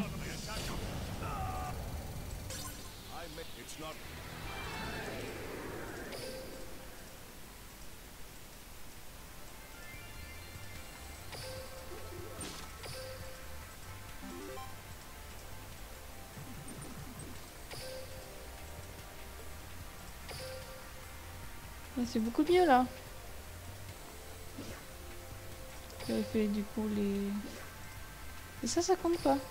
C'est beaucoup mieux là. J'avais fait du coup les... Et ça, ça compte pas.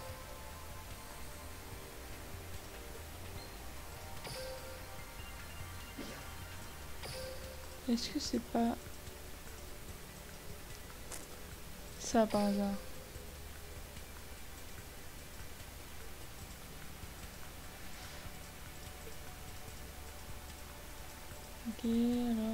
Est-ce que c'est pas... ça par hasard? Ok, alors...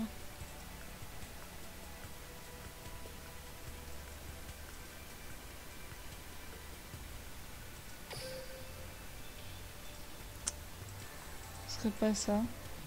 ce serait pas ça.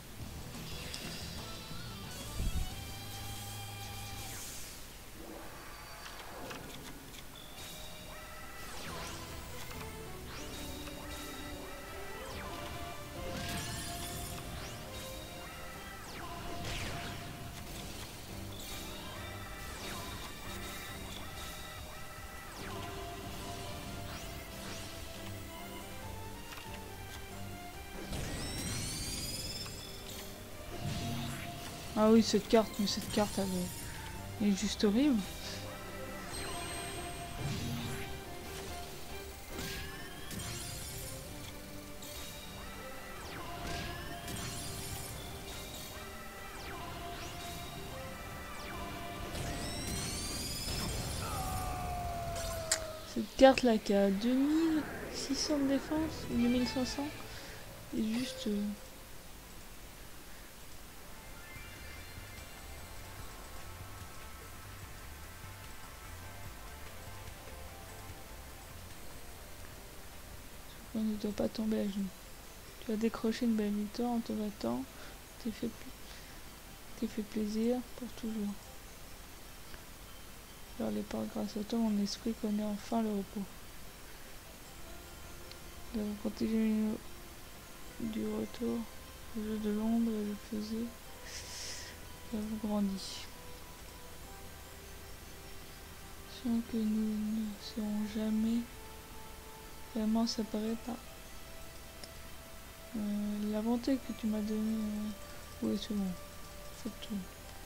Ah oui, cette carte, mais cette carte, elle est, elle est juste horrible. Cette carte là qui a deux mille six cents de défense, ou deux mille cinq cents, est juste... Euh... on ne doit pas tomber à genoux. Tu as décroché une belle victoire en te battant. T'es fait, t'es fait plaisir pour toujours. Vers les portes, grâce à toi, mon esprit connaît enfin le repos. Nous avons protégé du retour au jeu de l'ombre et le faisait. Nous avons grandi. Sans que nous ne serons jamais vraiment séparés par euh, la bonté que tu m'as donnée. Euh, oui, c'est bon. C'est tout.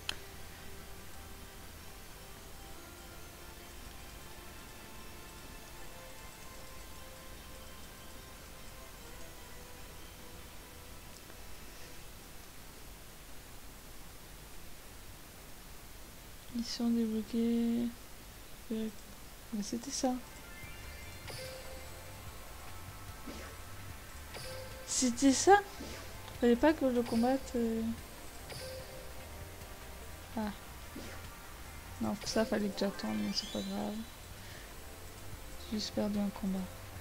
Ils sont débloqués. Euh, C'était ça. C'était ça. Fallait pas que je le combatte. Euh... Ah. Non, pour ça fallait que j'attende, mais c'est pas grave. J'ai juste perdu un combat.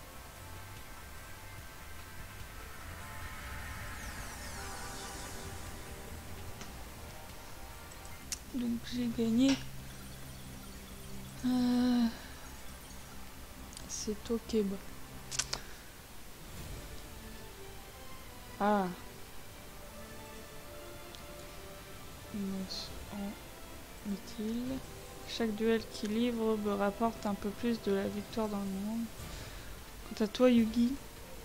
Donc j'ai gagné. Euh... C'est Tokeba. Ah. En utile. Chaque duel qui livre me rapporte un peu plus de la victoire dans le monde. Quant à toi, Yugi,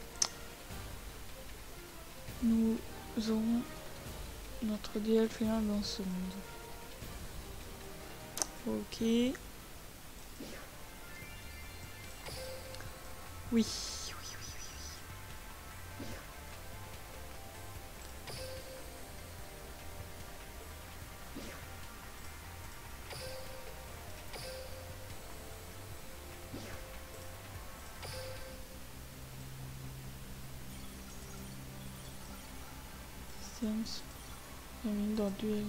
nous aurons notre duel final dans ce monde. Ok. Oui. Oui, oui, oui, oui. Systems. La mine dans duel.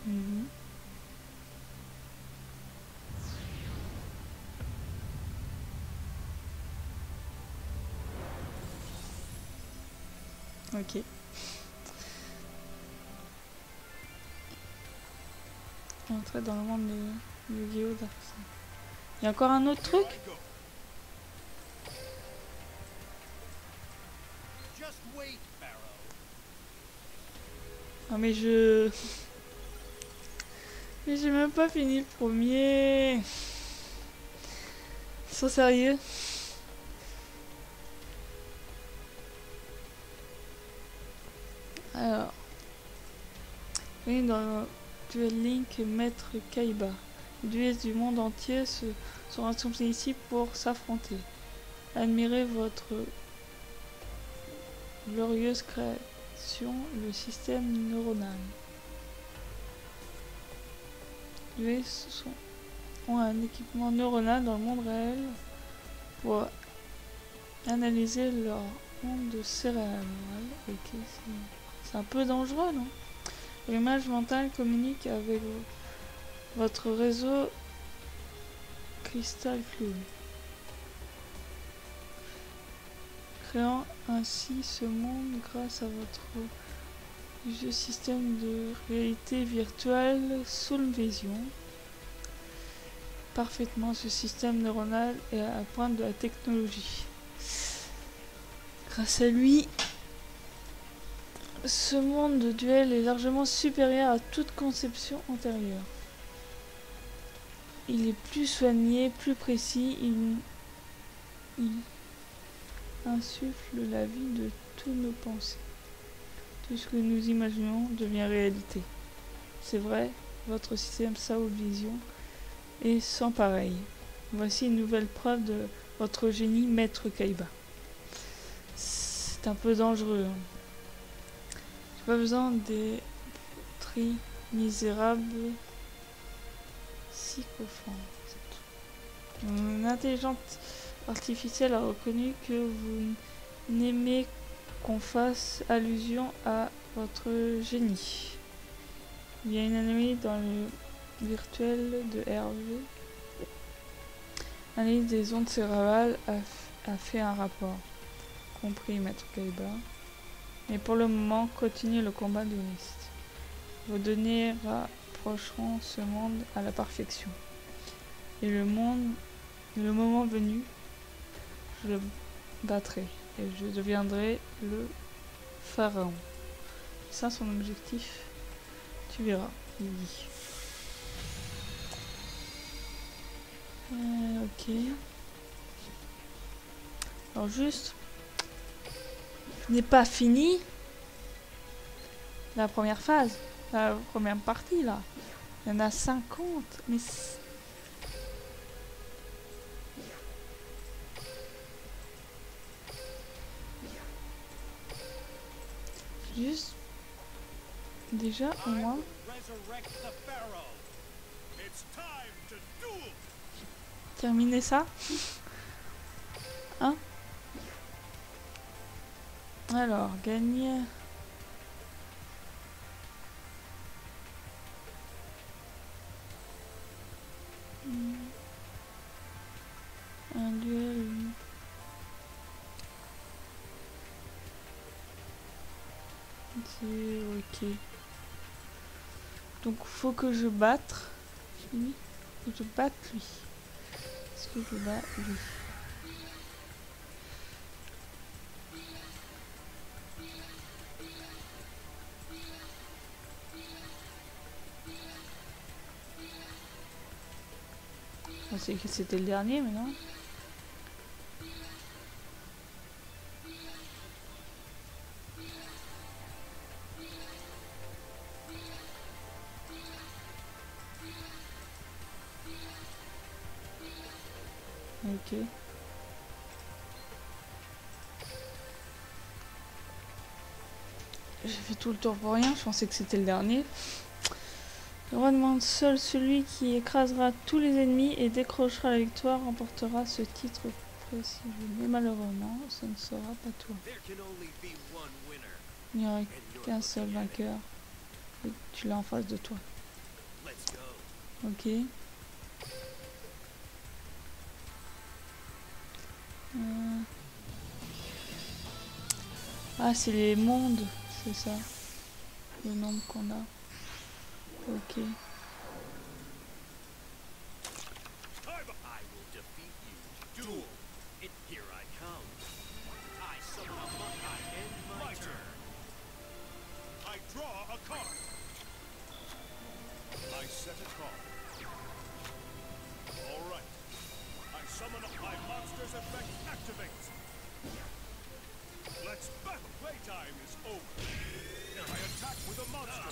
Mhm. Ok. Entrer dans le monde de Yu-Gi-Oh! Dark Sun. Il y a encore un autre truc? Here I go. Just wait, Pharaoh. Ah mais je... Mais j'ai même pas fini le premier. Ils sont sérieux? Alors... Oui, dans Duel Link, Maître Kaiba. Les duels du monde entier se sont rassemblés ici pour s'affronter. Admirez votre glorieuse création, le système neuronal. Les duels sont, ont un équipement neuronal dans le monde réel pour analyser leur onde cérébrale. Ok, c'est un peu dangereux, non? L'image mentale communique avec votre réseau Crystal Cloud, créant ainsi ce monde grâce à votre vieux système de réalité virtuelle Soul Vision. Parfaitement, ce système neuronal est à la pointe de la technologie. Grâce à lui, ce monde de duel est largement supérieur à toute conception antérieure. Il est plus soigné, plus précis, il, il insuffle la vie de toutes nos pensées. Tout ce que nous imaginons devient réalité. C'est vrai, votre système Soul Vision est sans pareil. Voici une nouvelle preuve de votre génie, Maître Kaiba. C'est un peu dangereux. Hein. J'ai pas besoin des tri misérables sycophants. Une intelligence artificielle a reconnu que vous n'aimez qu'on fasse allusion à votre génie. Il y a une anomalie dans le virtuel de Hervé. L'analyse des ondes cérébrales a, a fait un rapport. Compris, Maître Kaiba. Mais pour le moment, continuez le combat de liste. Vos données rapprocheront ce monde à la perfection. Et le monde, le moment venu, je le battrai. Et je deviendrai le pharaon. C'est ça son objectif. Tu verras, il dit. Euh, ok. Alors juste, je n'ai pas fini la première phase, la première partie là. Il y en a cinquante, mais juste déjà au moins. Terminer ça. Hein? Alors, gagner. Un duel. C'est ok. Donc, faut que je batte lui. Faut que je batte lui. Est-ce que je bats lui? On sait que c'était le dernier, mais non. Ok. J'ai fait tout le tour pour rien, je pensais que c'était le dernier. Le roi demande seul celui qui écrasera tous les ennemis et décrochera la victoire remportera ce titre précieux. Mais malheureusement, ce ne sera pas toi. Il n'y aura qu'un seul vainqueur et tu l'as en face de toi. Ok. Euh... Ah, c'est les mondes, c'est ça. Le nombre qu'on a. Ok. I will defeat you. Duel. It, here I come. I summon a monk. I end my, my turn. turn. I draw a card. I set a card. All right. I summon a, my monster's effect activates. Let's battle. Playtime is over. I attack with a monster.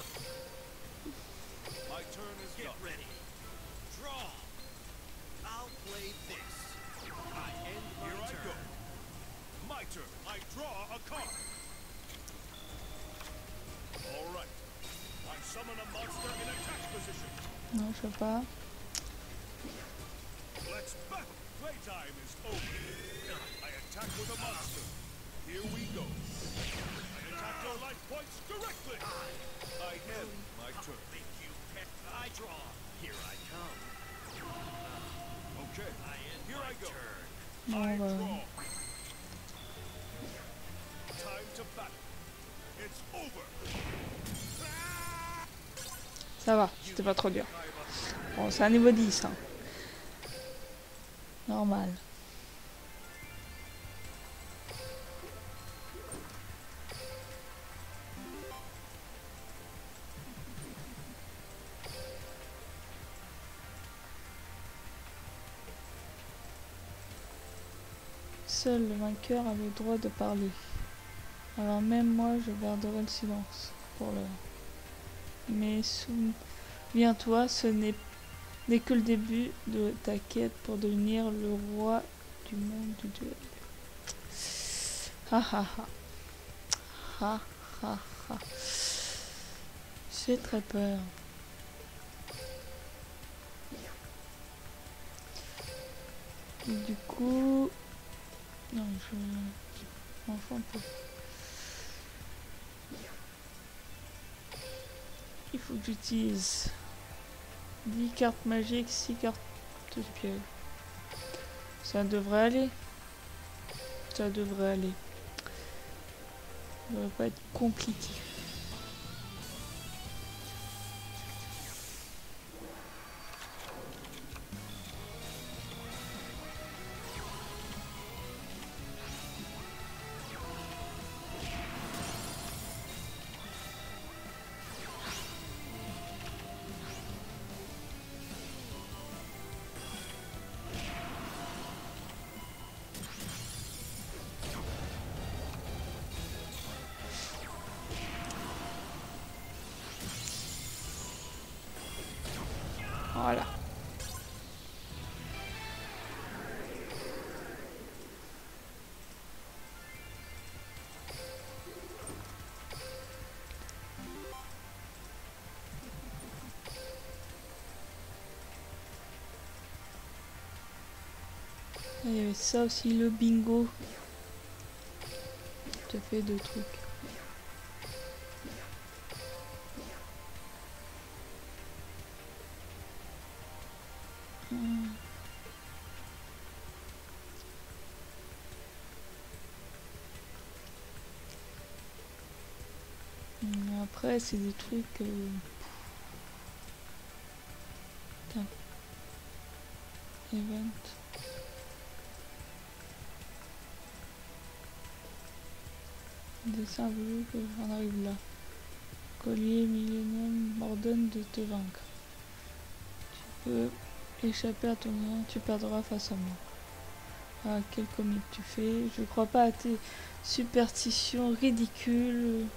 My turn is Get done. ready. Draw. I'll play this. I end my Here turn. I go. My turn. I draw a card. All right. I summon a monster in attack position. Non, je sais pas. Let's battle. Playtime is over. I attack with a monster. Here we go. I attack your life points directly. I end my turn. Make you pet. I draw. Here I come. Okay. I end Here my I go. turn. Non, I bah... draw. Time to battle. It's over. Ça va, c'était pas trop dur. Bon, c'est un niveau dix, hein. Normal. Seul le vainqueur avait le droit de parler. Alors même moi, je garderai le silence pour l'heure. Mais souviens-toi, ce n'est n'est que le début de ta quête pour devenir le roi du monde du duel. Ha ha ha. Ha ha ha. J'ai très peur. Et du coup... Non, je... m'en fous un peu. Il faut que j'utilise dix cartes magiques, six cartes de piège. Ça devrait aller. Ça devrait aller. Ça devrait pas être compliqué. Voilà. Il y avait ça aussi, le bingo. Tu as fait deux trucs. Hmm. Après, c'est des trucs... Euh... Putain. Event. Dessin voulu que j'en arrive là. Collier Millennium m'ordonne de te vaincre. Tu peux échapper à ton nom, tu perdras face à moi. Ah, quel comique tu fais. Je crois pas à tes superstitions ridicules.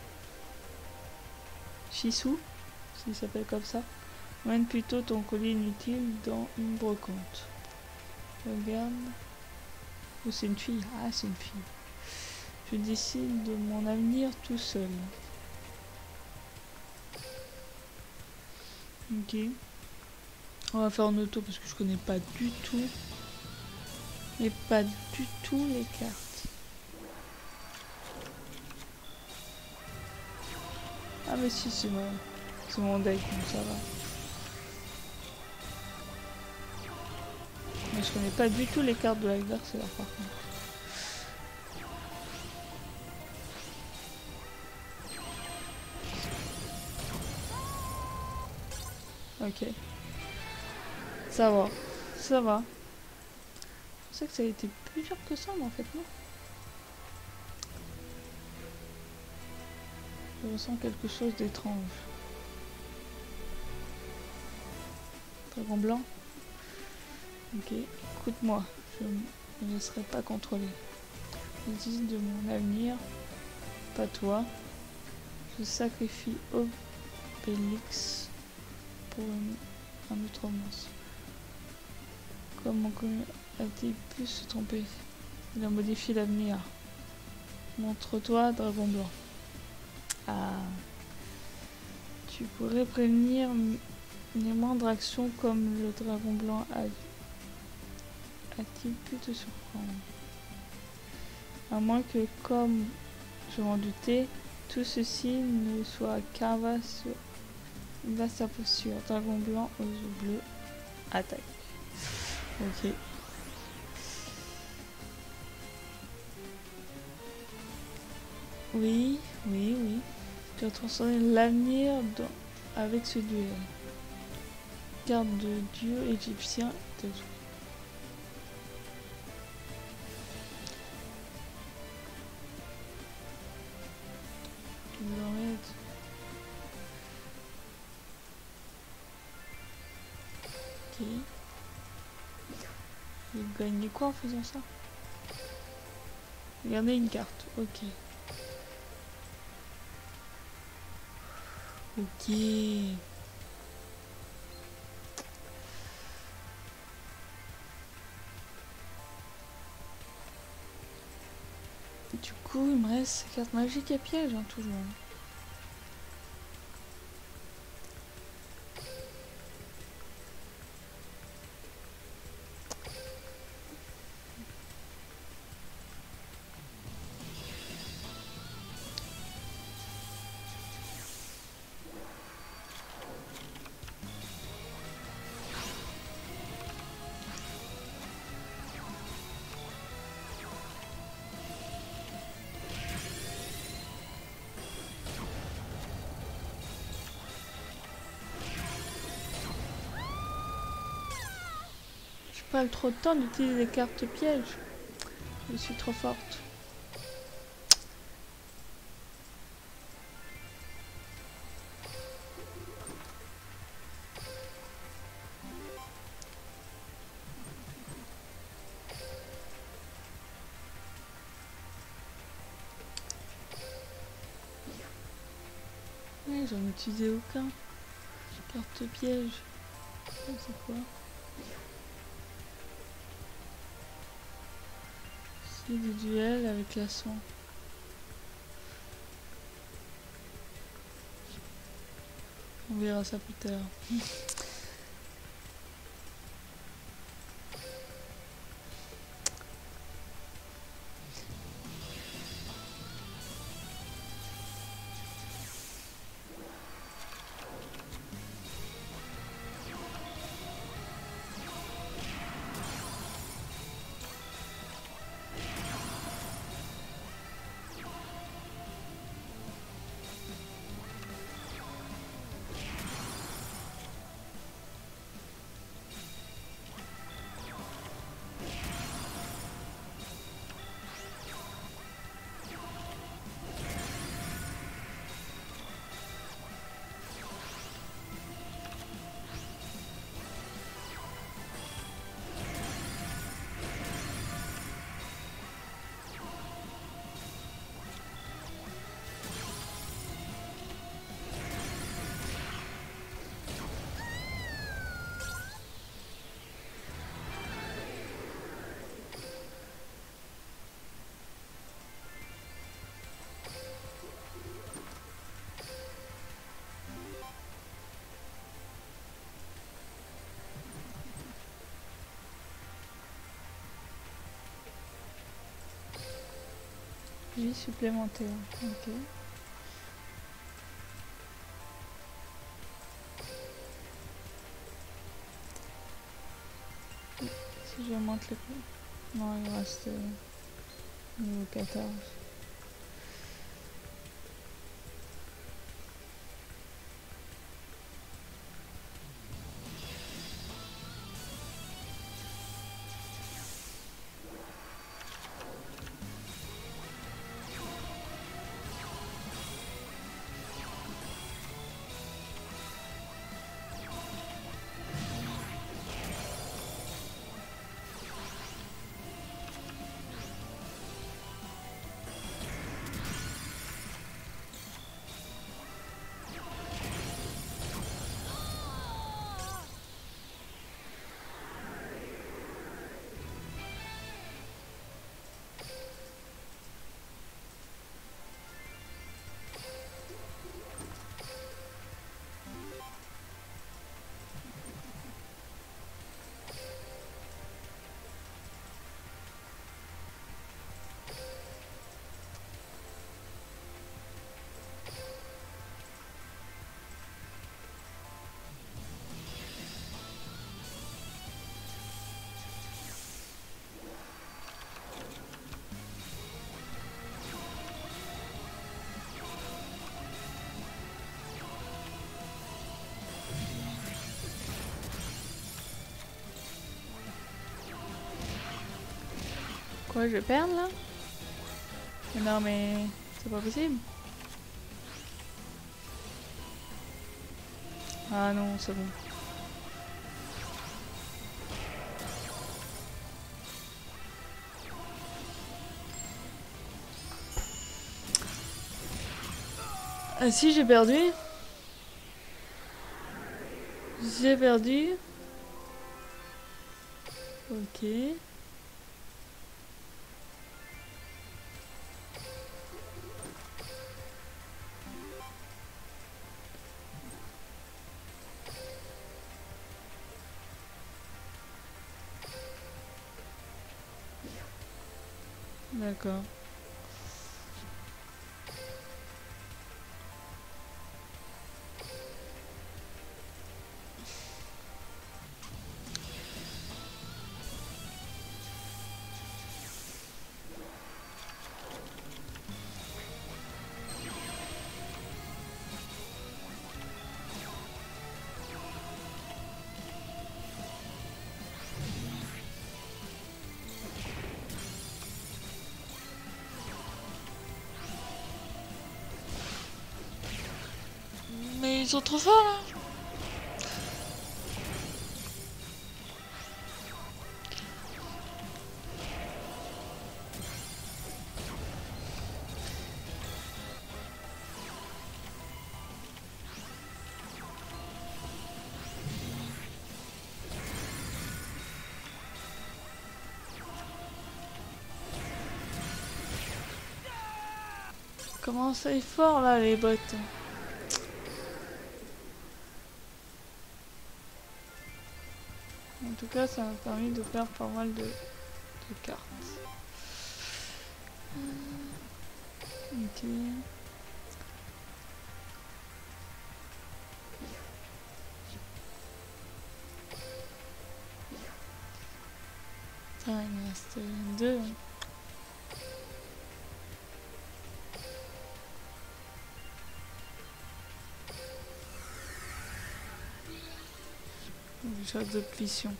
Shisou, s'il s'appelle comme ça. Mène plutôt ton collier inutile dans une brocante. Regarde. Oh, c'est une fille. Ah, c'est une fille. Je décide de mon avenir tout seul. Ok. On va faire en auto parce que je connais pas du tout. Mais pas du tout les cartes. Ah mais si, c'est mon, c'est mon deck, donc ça va. Mais je connais pas du tout les cartes de l'adversaire par contre. Ok. Ça va. Ça va. Je pensais que ça a été plus dur que ça, mais en fait non. Je ressens quelque chose d'étrange. Dragon blanc. Ok. Écoute-moi. Je ne me laisserai pas contrôler. Je décide de mon avenir. Pas toi. Je sacrifie Obélix pour une, un autre monstre. Comment a-t-il pu se tromper? Il a modifié l'avenir. Montre-toi, dragon blanc. Ah. Tu pourrais prévenir les moindres actions comme le dragon blanc a a-t-il pu te surprendre? À moins que, comme je m'en doutais, tout ceci ne soit qu'un vaste, une vaste imposture. Dragon blanc aux yeux bleus. Attaque. Ok. Oui, oui, oui. Tu as transformé l'avenir dans... avec ce duel. Carte de dieu égyptien. Ok. Vous gagnez quoi en faisant ça? Regardez une carte. Ok. Ok. Du coup, il me reste carte magique et piège, hein, toujours. Pas trop de temps d'utiliser les cartes pièges. Je suis trop forte. Ouais, j'en ai utilisé aucun. Carte piège. C'est quoi? C'est du duel avec la sang. On verra ça plus tard. Vie supplémentaire. Ok. Si je monte les coups. Non, il reste euh, niveau quatorze. Quoi, je vais perdre là? Mais non, mais c'est pas possible. Ah non, c'est bon. Ah si, j'ai perdu. J'ai perdu. Ok. D'accord. Mais ils sont trop forts là. Comment ça est fort là les bots. En tout cas, ça m'a permis de faire pas mal de, de cartes. Ok. Ah, il me reste deux. Déjà deux plissions.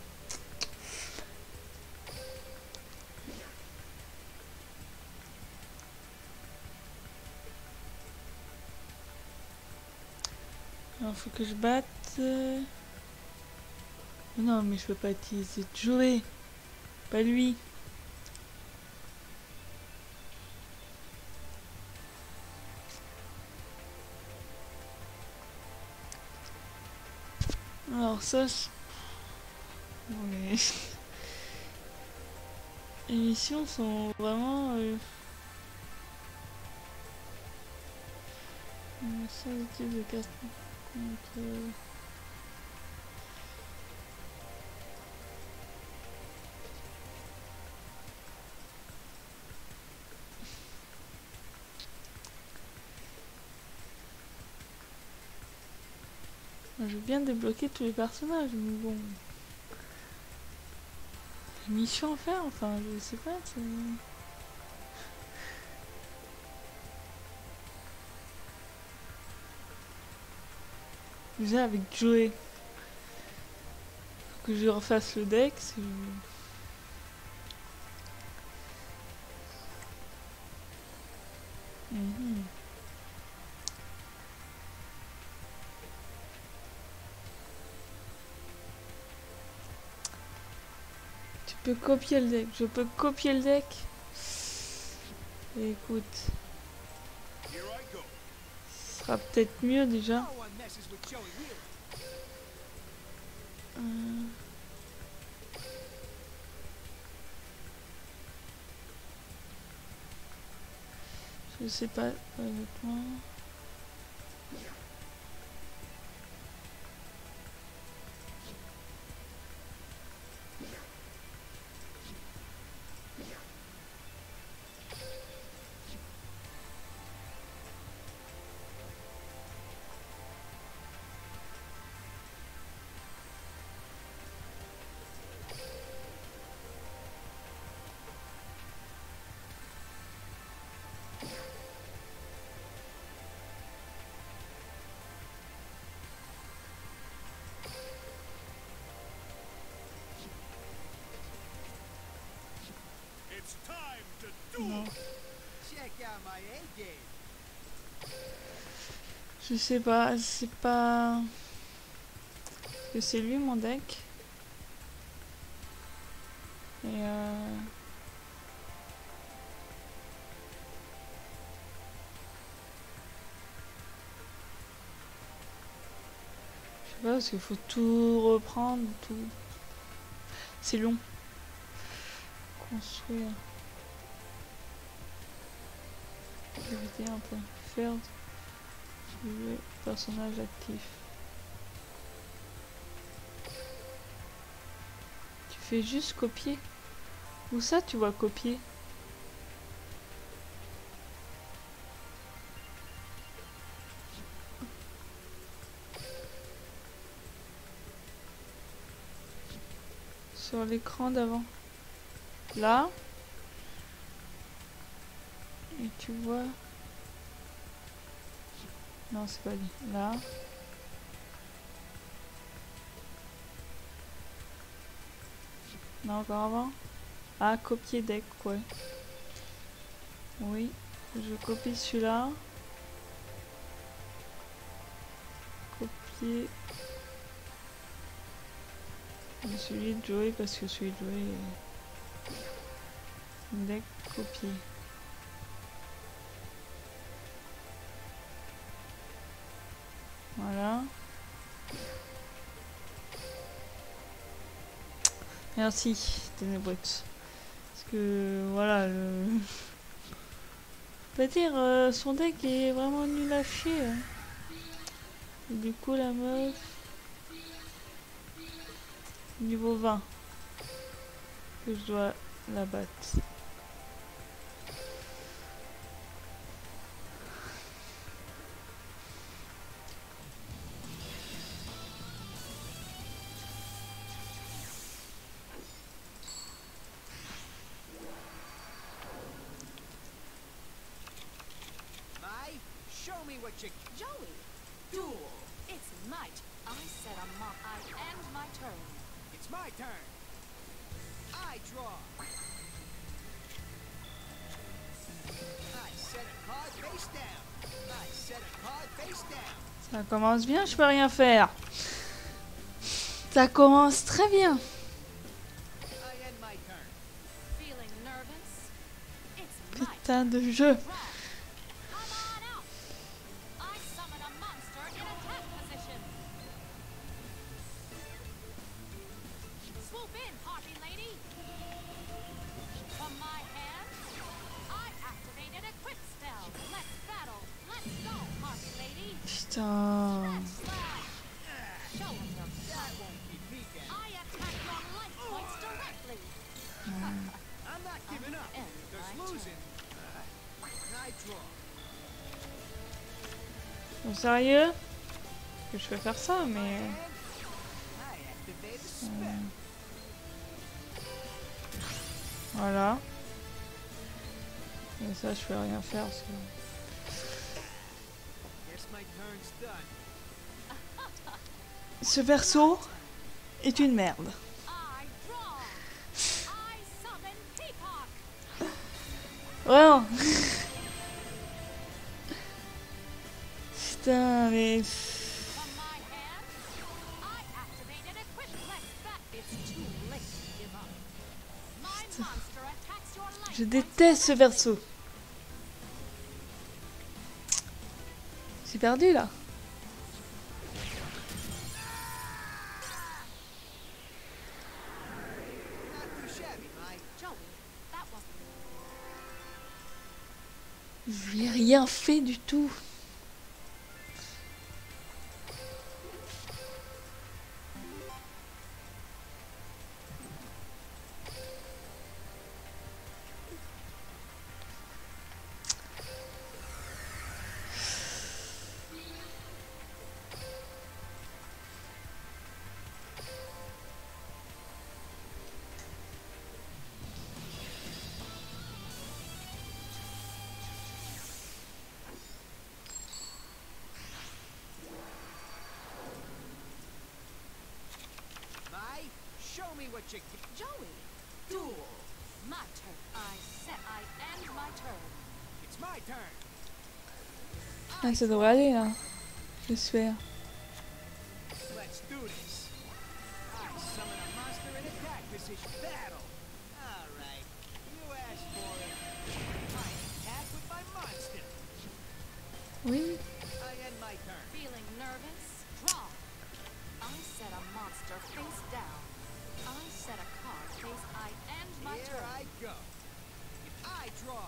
Alors faut que je batte. euh, Non mais je peux pas utiliser de jouer. Pas lui. Alors ça... je- Non mais... Les missions sont vraiment... Euh... Ça, type de carte contre... Je veux bien débloquer tous les personnages, mais bon... mission à faire, enfin je sais pas. c'est- Déjà avec Joey, faut que je refasse le deck. c'est- Mhm. Tu peux copier le deck, je peux copier le deck. Écoute, Here I go. ce sera peut-être mieux déjà. No one messes with Joey Wheeler. Euh, Je sais pas honnêtement. It's time to duel. Non. Check out my A-game. Je sais pas, c'est pas... Parce que c'est lui mon deck. Et euh... Je sais pas, parce qu'il faut tout reprendre, tout... C'est long. Construire. Éviter un peu. Faire le personnage actif. Tu fais juste copier. Où ça tu vois copier? Sur l'écran d'avant. Là. Et tu vois... Non, c'est pas lui. Là. Non, encore avant. Ah, copier deck, ouais. Oui. Je copie celui-là. Copier. Celui de Joey, parce que celui de Joey est... Deck copier. Voilà. Merci, Ténébrut. Parce que, voilà, le... Je peux dire, euh, son deck est vraiment nul à chier. Hein. Et du coup, la meuf... Niveau vingt. Que je dois la battre. Mai, show me what you... Joey, duel. It's might. I said a mock. I end my turn. It's my turn. I draw. I set a card face down. I set a card face down. Ça commence bien, je peux rien faire. Ça commence très bien. I end my turn. Feeling nervous? It's might. Putain de jeu. Draw. Come on out. I summon a monster in attack position. Swoop in, Harpy Lady. From my hand, I activated a quick spell. Let's battle. Let's go, Harpy Lady. Putain. Slash. Show him your That won't keep me down. I attack your life points directly. I'm not giving up. End There's my losing. I draw. Bon, sérieux? Que je peux faire ça, mais... And I activate a spell. Ça, je peux rien faire. Ça. Guess my turn's done. Ce perso est une merde. I draw. I summon Peacock. Vraiment. Putain, mais... From my hand, I activated a quick let's back. It's too late to give up. My monster attacks your life. Je déteste ce perso. J'ai perdu là. Not too shabby, Mike. Joey, that was Je lui ai rien fait du tout. Mike, show me what you can. Joey. Duel. My turn. I set. I end my turn. It's my turn. Ah, ça devrait aller là. J'espère. Let's do this. I summon a monster in attack position. Battle. All right. You asked for it. I attack with my monster. Oui. I end my turn. Feeling nervous? Draw. I set a monster face down. I set a card face. I end my Here turn. I go. If I draw.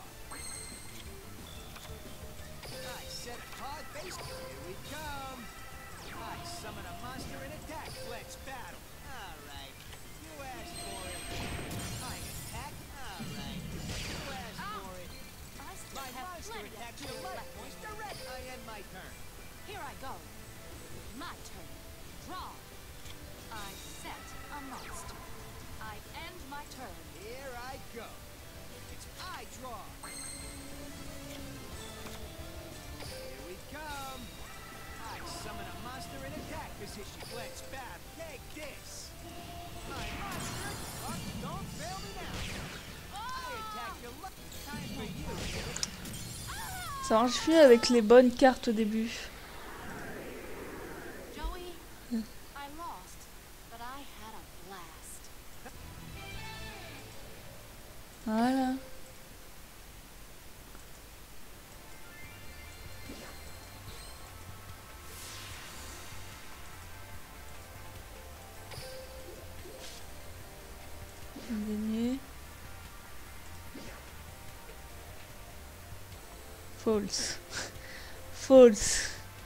I set a card face. Here we come. I summon a monster in attack. Let's battle. All right. You asked for it. I attack. All right. You asked for it. I still My have monster plenty of attacks your duel life left. points direct. I end my turn. Here I go. My turn. Draw. I set a monster. I end my turn. Here I go. It's I draw. Here we come. I summon a monster in attack position. Let's bat. Take this. My monster. Oh, don't fail me now. I attack your luck. Time for you. Ça marche plus avec les bonnes cartes au début. Joey, I lost, but I had a blast. Voilà. Gagné. False. False.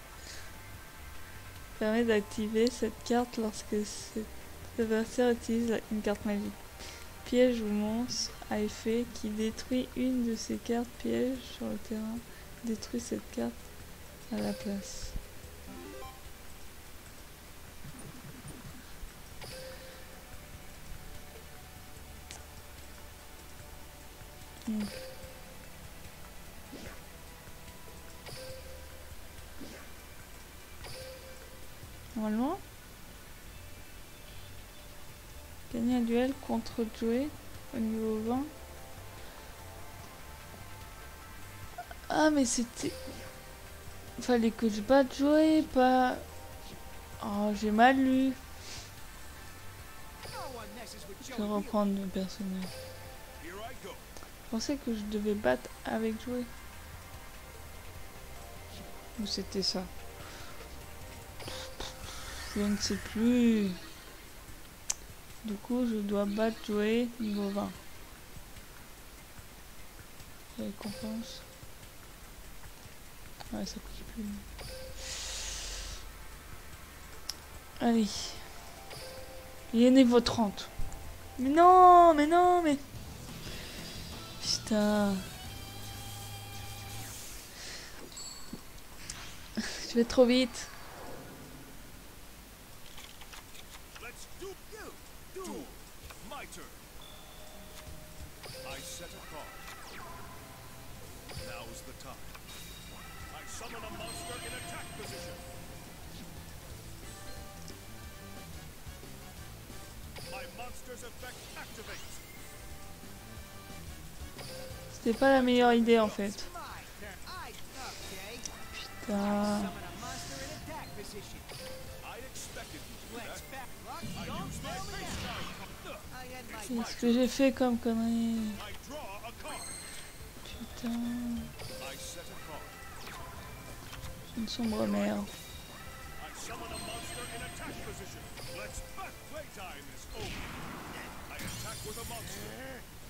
Permet d'activer cette carte lorsque cet adversaire utilise une carte magique. Piège ou monstre à effet qui détruit une de ces cartes pièges sur le terrain. Détruit cette carte à la place. Hmm. Normalement, gagner un duel contre Joey au niveau vingt. Ah mais c'était... Fallait que je batte Joey, pas... Oh, j'ai mal lu. No one messes with Je vais Joey. reprendre le personnage. Here I go. Je pensais que je devais battre avec Joey. Ou c'était ça? Je ne sais plus. Du coup, je dois battre Joey niveau vingt. La récompense. Ouais, ça coûte plus. Allez. Il est niveau trente. Mais non, mais non, mais... Putain. Je vais trop vite. Let's do you. Duel. My turn. I set a card. Now's the time. I summon a monster in attack position. My monster's effect activates. C'était pas la meilleure idée en fait. My turn. I okay. Putain. Summon a monster in attack position. I expected you to do Let's that. back. Luck, I don't use my fail me face now. down. I end my Qu'est-ce que j'ai fait comme connerie? I draw a card. Putain. I set a card. Une sombre merde. I summon a monster in attack position. Let's back. Playtime is over. I attack with a monster.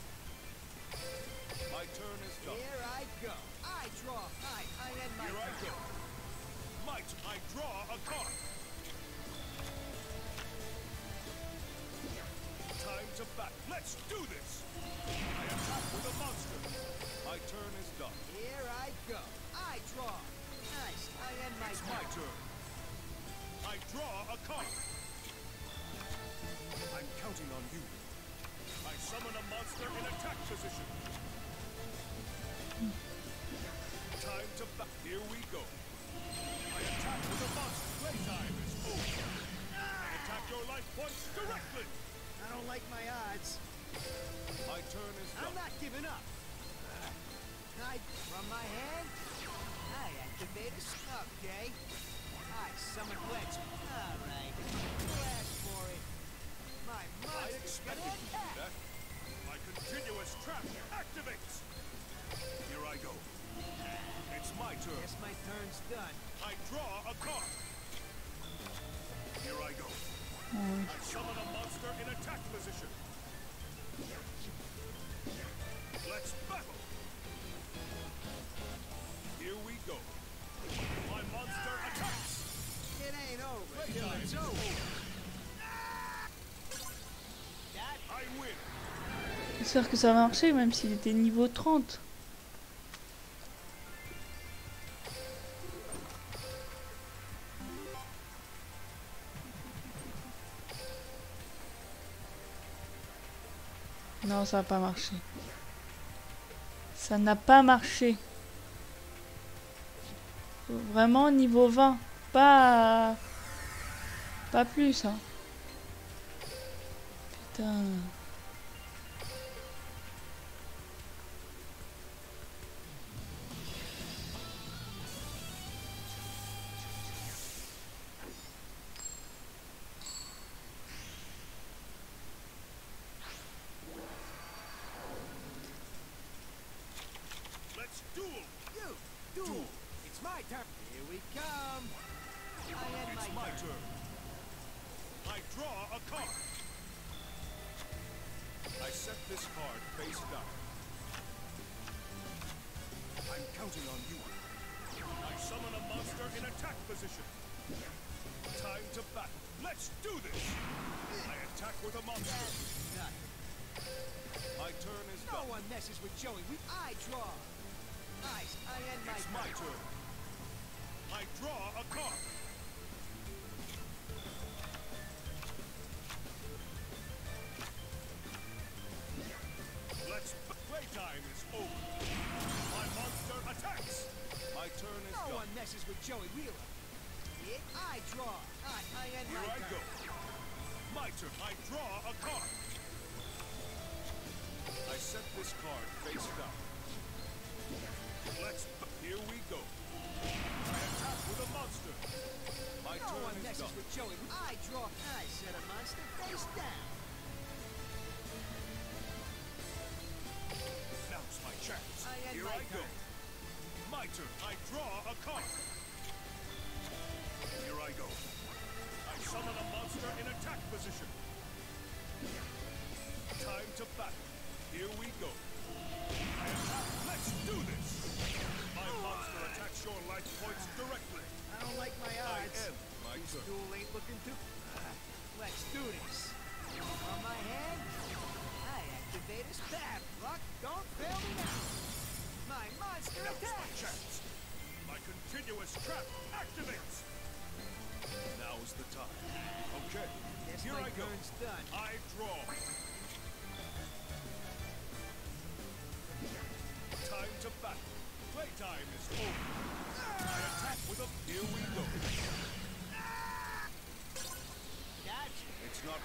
My turn is done. Here I go. I draw. I I end my Here I turn. go. Might I draw a card. Time to back. Let's do this. I attack with a monster. My turn is done. Here I go. I draw. Nice. I end my It's turn. my turn. I draw a card. I'm counting on you. I summon a monster in attack position. Time to back. Here we go. I attack with a monster. Playtime is over. I attack your life points directly. I don't like my odds. My turn is I'm done. not giving up. I from my hand. I activate a okay. I summon Blitz. All right. You asked for it. My I monster's expected gonna you to do attack. that. My continuous trap activates. Here I go. It's my turn. Guess my turn's done. I draw a card. Here I go. Ouais. I summon a monster in attack position. Let's battle. Here we go. My monster attacks. It ain't over till Playtime it's is over. over. That I win. J'espère que ça va marcher même s'il était niveau trente. Non, ça n'a pas marché. Ça n'a pas marché. Vraiment niveau vingt. Pas... Pas plus, hein. Putain. Let's duel. you duel. It's my turn. Here we come. I end It's my my turn. turn. I draw a card. I set this card face down. I'm counting on you. I summon a monster in attack position. Time to battle. Let's do this. I attack with a monster. Done. My turn is No done. one messes with Joey. We I draw. Nice. I end my It's turn. my turn. I draw a card. Let's playtime is over. My monster attacks. My turn is No done. one messes with Joey Wheeler. It I draw. I I end Here my I turn. go. My turn. I draw a card. I set this card face down. Let's. Here we go. I attack with a monster. My No turn one is messes done. with Joey. I draw. I set a monster face down. Now's my chance. I end Here my I go. turn. My turn. I draw a card. Here I go. I summon a monster in attack position. Time to battle. Here we go. I attack. Let's do this. My monster attacks your life points directly. I don't like my I odds. end my This turn. duel ain't looking too. Let's do this. On my hand, I activate a stab. Luck, don't fail me now. My monster Now's my attacks. chance. My continuous trap activates. Now's the time. Okay. Guess Here my I go. turn's done. I draw. Time to battle. playtime is over. I attack with a... Here we go. Gotcha. It's not...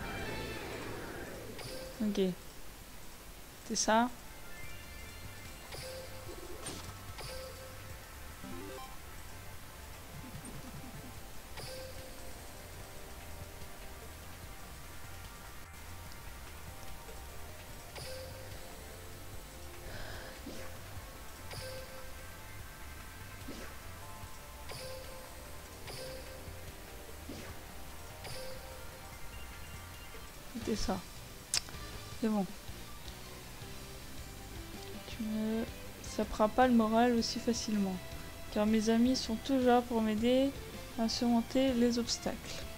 Ok. C'est ça. C'était ça. C'est bon. Tu me... Ça prend pas le moral aussi facilement. Car mes amis sont toujours là pour m'aider à surmonter les obstacles.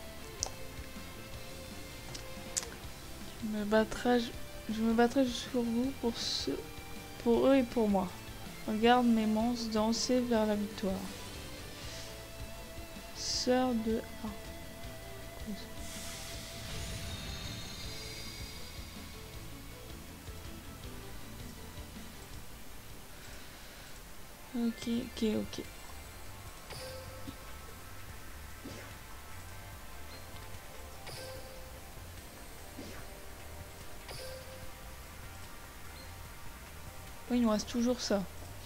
Je me battrai, je me battrai jusqu'au bout pour ceux, pour eux et pour moi. Regarde mes monstres danser vers la victoire. Sœur de A. Ok, ok, ok. Oui, il nous reste toujours ça.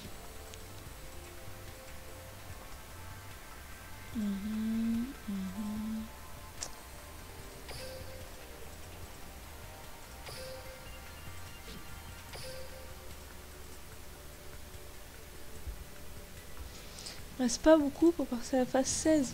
Mhm, mhm. Il reste pas beaucoup pour passer à la phase seize.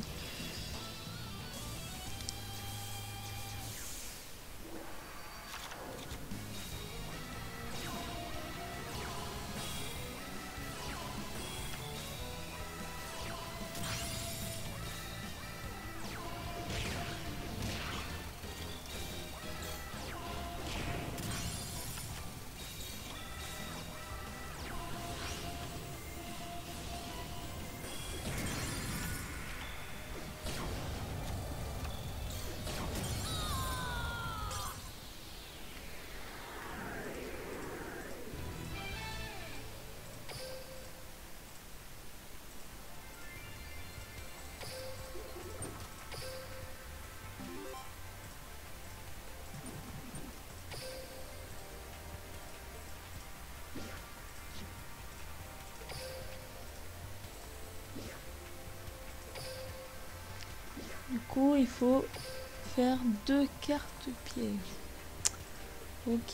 Du coup, il faut faire deux cartes pièges. Ok.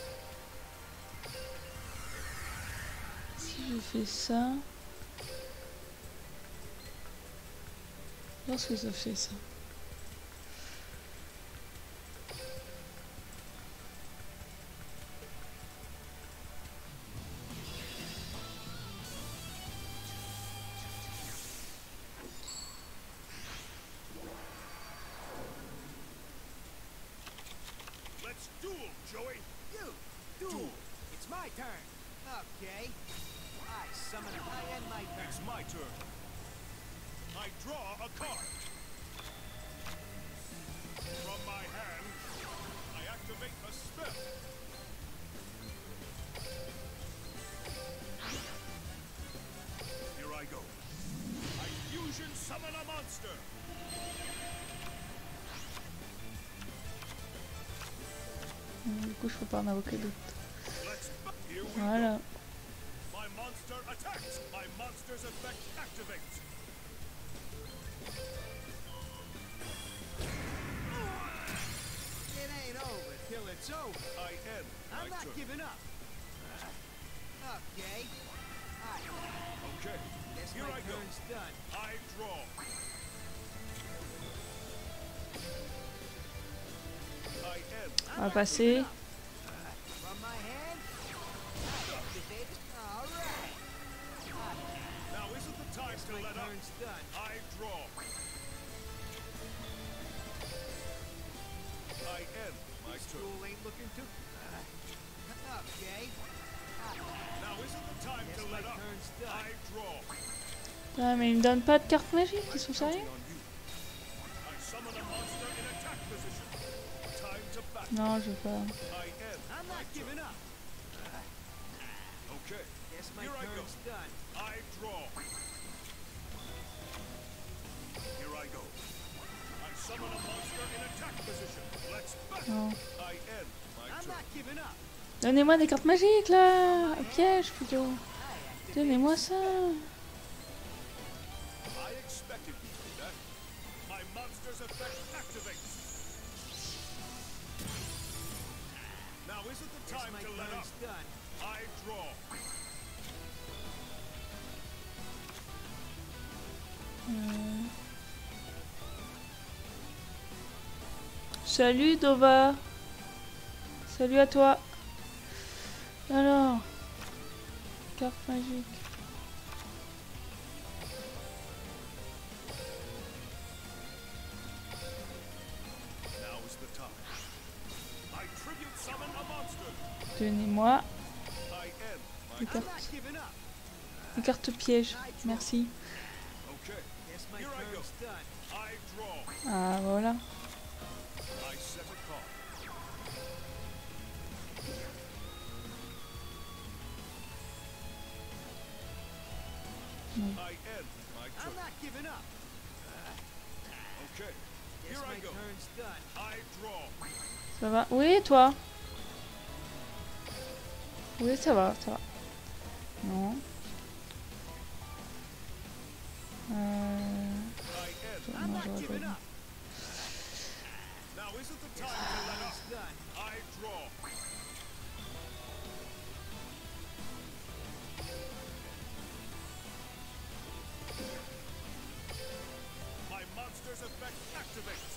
Si je fais ça... Lorsque ça fait ça. Let's duel, Joey. You, duel. It's my turn. Okay. I summon a... I end my turn. It's my turn. I draw a card. From my hand, I activate a spell. Here I go. I fusion summon a monster. Du coup, je peux pas en invoquer d'autres. Let's... Here we Voilà. go. My monster attacks. My monster's effect activates. It ain't over till it's over. I end I'm my not turn. giving up. Okay. I Okay. guess Here my I go. turn's done. I draw. I end. I'm On va not passer. giving up. From my hand, I activate it. All right. Now isn't the time Guess to my let up. turn's done. I draw. I end my This turn. duel ain't looking too... Uh, okay. Now isn't the time Guess to my let up. turn's done. I draw. Ah, mais ils me donnent pas de carte magique, ils sont Counting sérieux? on you. I summon a monster in attack position. Time to battle. Non, je veux pas. I end I'm my not turn. giving up. Okay. Guess my Here I go. turn's done. I draw. Here I go. I summon a monster in attack position. Let's battle. Non. I end my I'm turn. not giving up. Donnez-moi des cartes magiques là. Un piège plutôt. Donnez-moi ça. I expected you to do that. My monster's effect activates. Now isn't the Guess time my to let up. turn's done. I draw. Euh... Salut Dova. Salut à toi. Alors, carte magique. Now is the time. I tribute summon a monster. Donnez-moi I end my des I'm cartes, not giving up. des cartes pièges. Merci. Okay. Guess my Here I go. turn's done. I draw. Ah voilà. I set a card. Mm. I end my I'm turn. not giving up. Okay. Guess Here I my go. turn's done. I draw. Ça va? Oui, toi? Oui, ça va, ça va. Non. Euh... I end. I'm non, not j'aurais pas giving dit. up. Now isn't the time to let up. Turn's done. I draw. My monster's effect activates.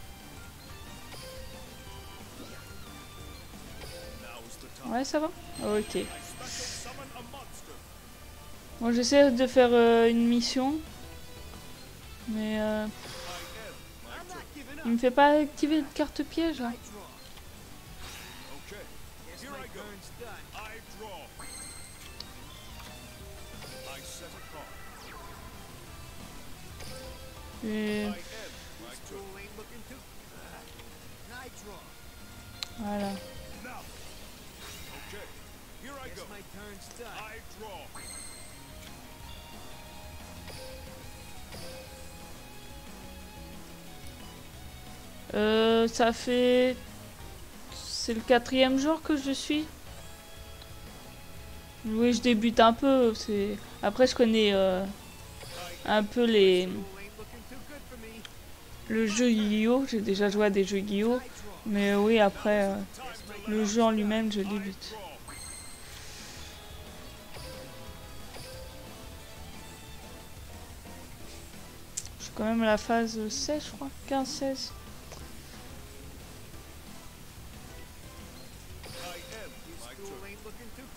Now is the time. Ouais, ça va? Ok. I special summon a monster. Bon, j'essaie de faire euh, une mission. Mais euh, I end my I'm turn. not giving il me up. fait pas activer de carte piège là. I draw. Okay. Guess Here my I go. turn's done. I draw. I set a card. Et... I end my This turn. fool ain't looking too. I draw. Voilà. Now. Okay. Here I Guess go. my turn's done. I draw. Euh, ça fait... C'est le quatrième jour que je suis. Oui, je débute un peu. C'est Après, je connais euh, un peu les... Fool ain't looking too good for me. le jeu Yu-Gi-Oh! J'ai déjà joué à des jeux Yu-Gi-Oh! I draw. Mais oui, après, euh, Time to let le up. jeu en lui-même, je I débute. draw. Je suis quand même à la phase seize, je crois. quinze seize. I end This my fool turn. ain't looking too.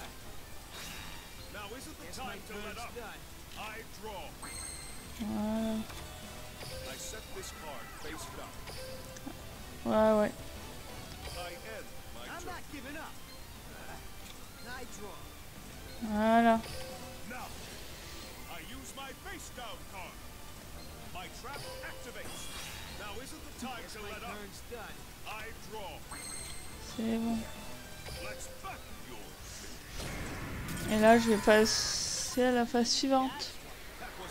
Now isn't the Guess my time to let turn's up. done. I draw. Voilà. I set this card face down. Ouais, ouais. I end my I'm turn. not giving up. I draw. Voilà. Now, I use my face down card. My trap activates. Now isn't the time Guess to my let up. turn's done. I draw. C'est bon. Let's back your Et là, je vais passer à la phase suivante. that was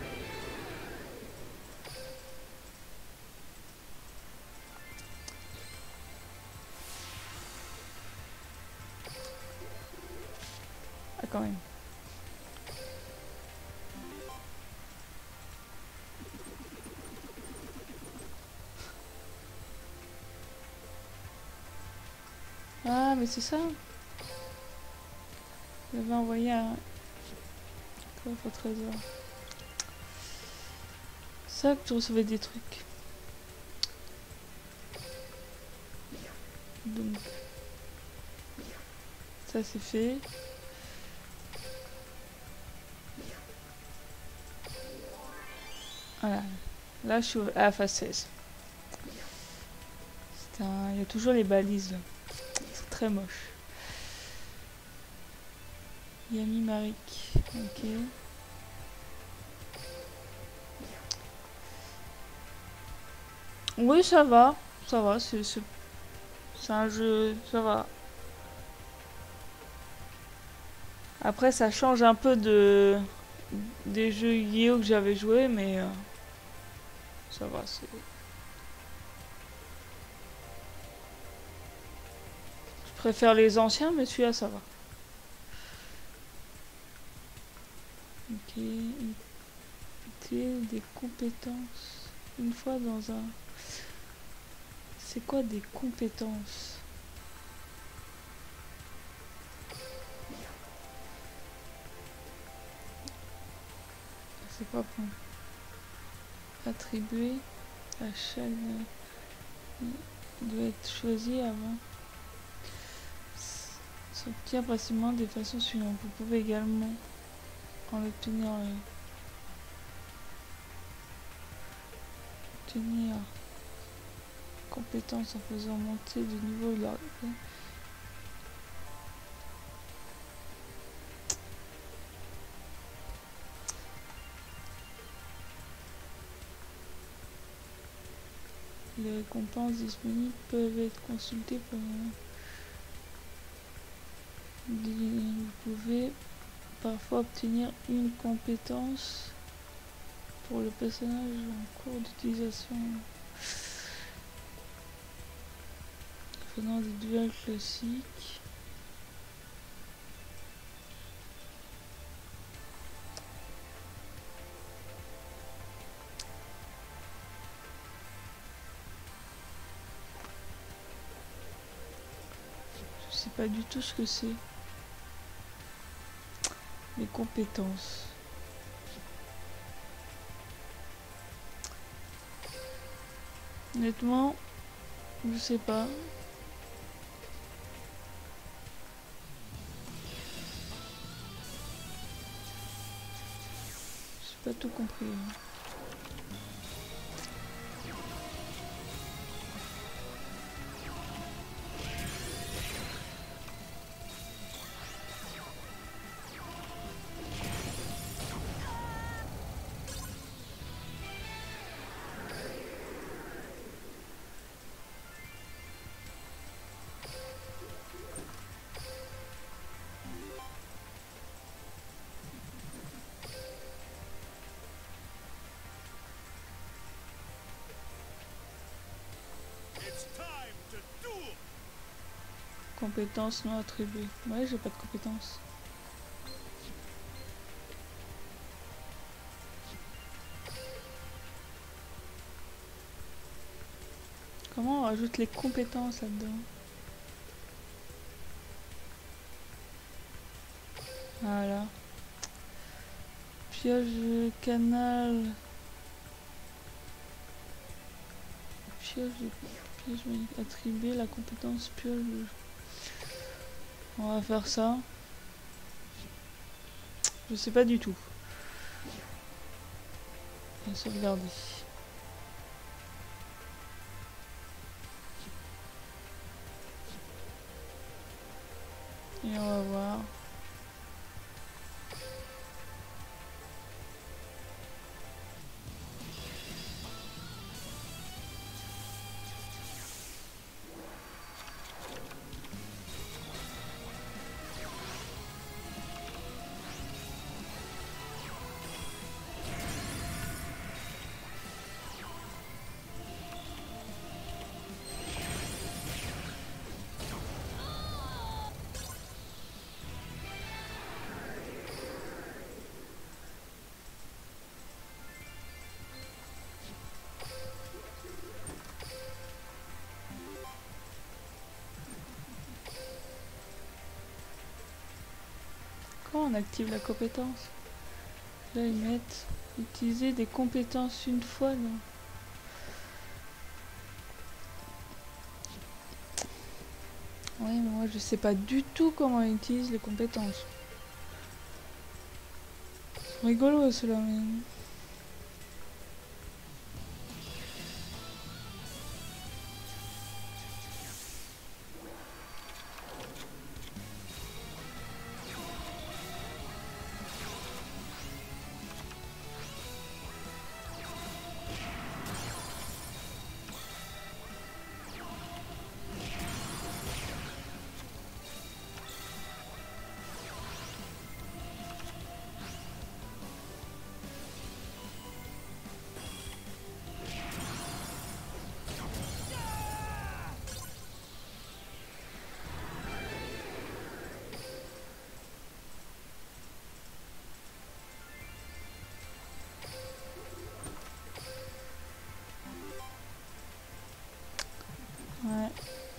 Ah, quand même. Ah, mais c'est ça. J'avais envoyé un coffre au trésor. C'est ça que tu recevais des trucs. Donc, ça c'est fait. Voilà. Là, je suis à la phase seize. C'est un... Il y a toujours les balises. Là. C'est très moche. Yami Marik. Ok. Oui, ça va. Ça va. C'est c'est- c'est un jeu. Ça va. Après, ça change un peu de des jeux Yu-Gi-Oh que j'avais joué, mais euh, ça va. C'est... Je préfère les anciens, mais celui-là, ça va. Ok. Utiliser des compétences. Une fois dans un... C'est quoi des compétences? C'est pas bon. Attribuer à chaque... doit être choisi avant. S'obtient facilement des façons suivantes. Vous pouvez également en obtenir euh, obtenir compétences en faisant monter du niveau de leur... Les récompenses disponibles peuvent être consultées pendant... Vous pouvez parfois obtenir une compétence pour le personnage en cours d'utilisation. Faisant des duels classiques. Je sais pas du tout ce que c'est. Les compétences. Honnêtement, je sais pas. J'ai pas tout compris. Compétences non attribuées. Ouais, j'ai pas de compétences. Comment on rajoute les compétences là-dedans? Voilà. Pioche canal. Pioche pioche attribuer la compétence pioche. On va faire ça. Je sais pas du tout. On va sauvegarder. Et on va voir. Comment on active la compétence? Là ils mettent utiliser des compétences une fois, non? Oui, mais moi je sais pas du tout comment on utilise les compétences. C'est rigolo cela, mais... Ouais.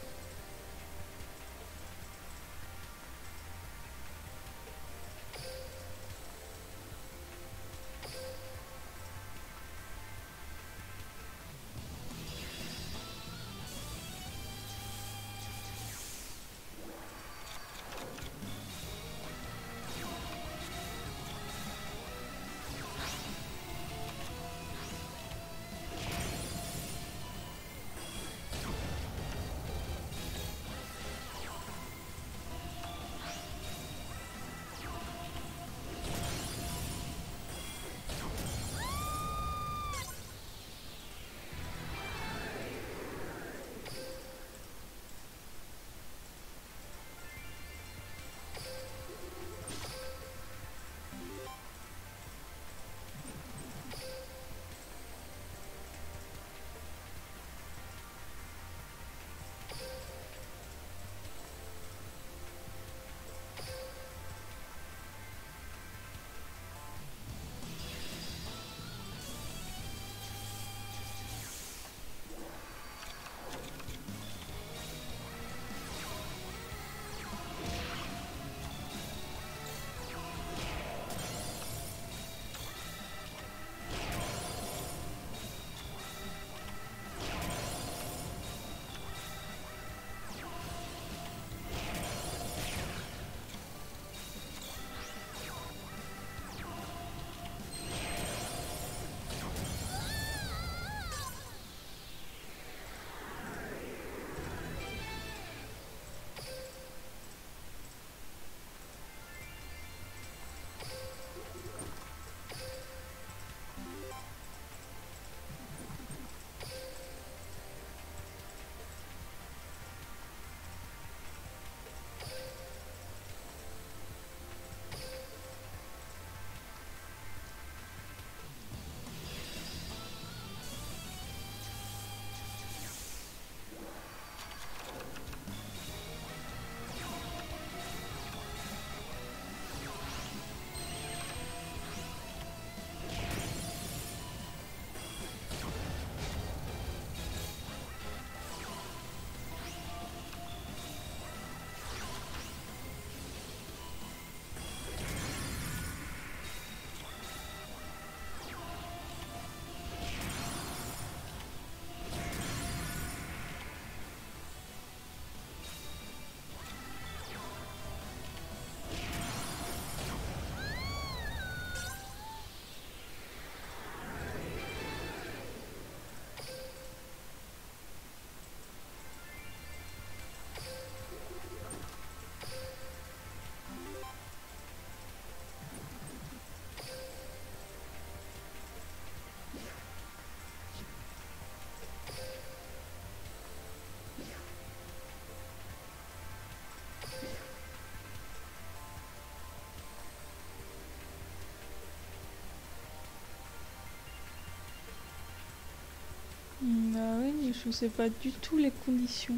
Hmm, bah oui, mais je sais pas du tout les conditions.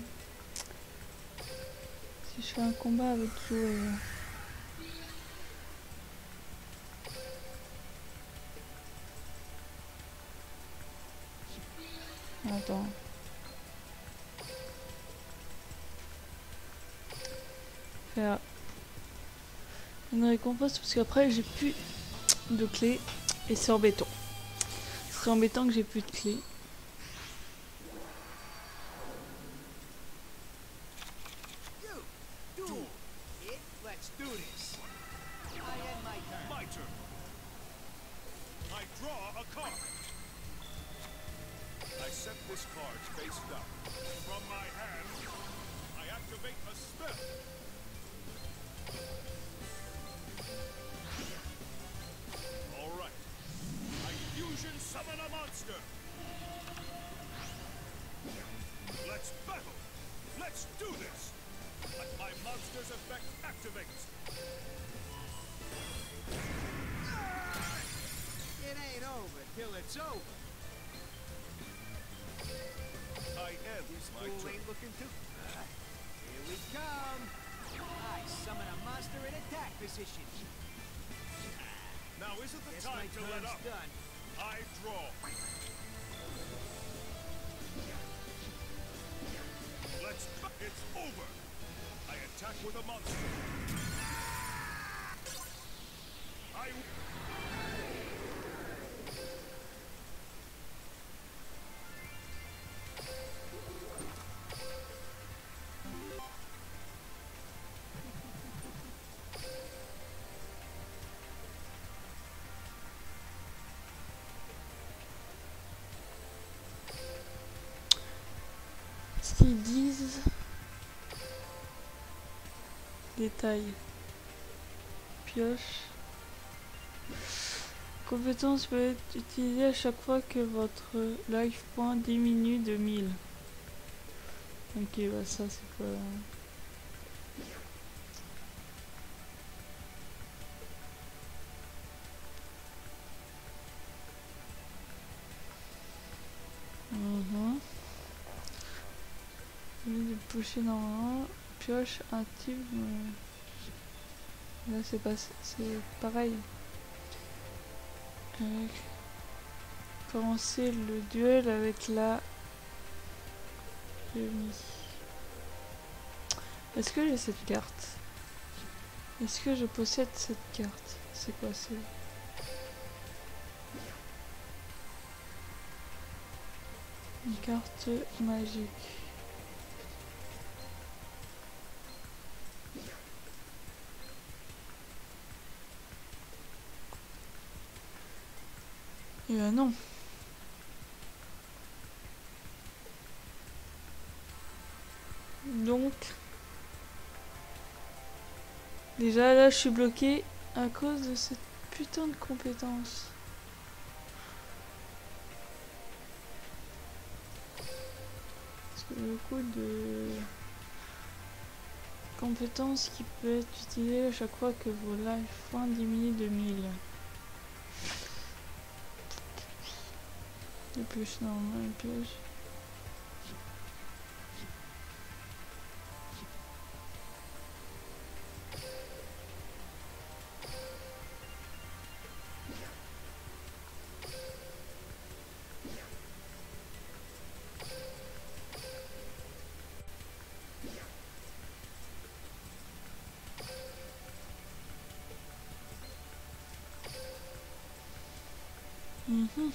Si je fais un combat avec Joe. Attends. Faire une récompense parce qu'après j'ai plus de clés et c'est embêtant. Ce serait embêtant que j'ai plus de clés. Now isn't the time to let up. I draw. It's over. I attack with a monster. I ce qu'ils disent. Détail. Pioche. Compétence peut être utilisée à chaque fois que votre life point diminue de mille. Ok, bah ça c'est pas... Mhm. Au lieu de pusher normalement, pioche un type. Là c'est pas, c'est pareil. Avec... Commencer le duel avec la demi. Est-ce que j'ai cette carte? Est-ce que je possède cette carte? C'est quoi c'est? Une carte magique. Et ben non. Donc, déjà là je suis bloquée à cause de cette putain de compétence. Parce que le coup de compétence qui peut être utilisée à chaque fois que vos life points diminuent de mille. Les pioches normales, les pioches. Mm-hmm.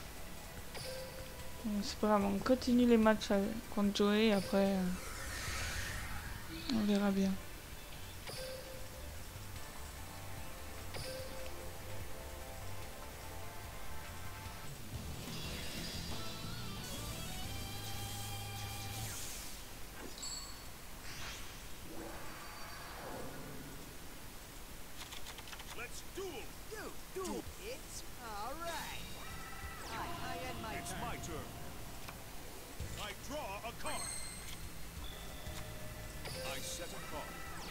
Bon, c'est pas grave, on continue les matchs contre Joey, après euh, on verra bien. let's duel. You do it. All right. I, I end my It's turn. my turn. I draw a card. I set a card.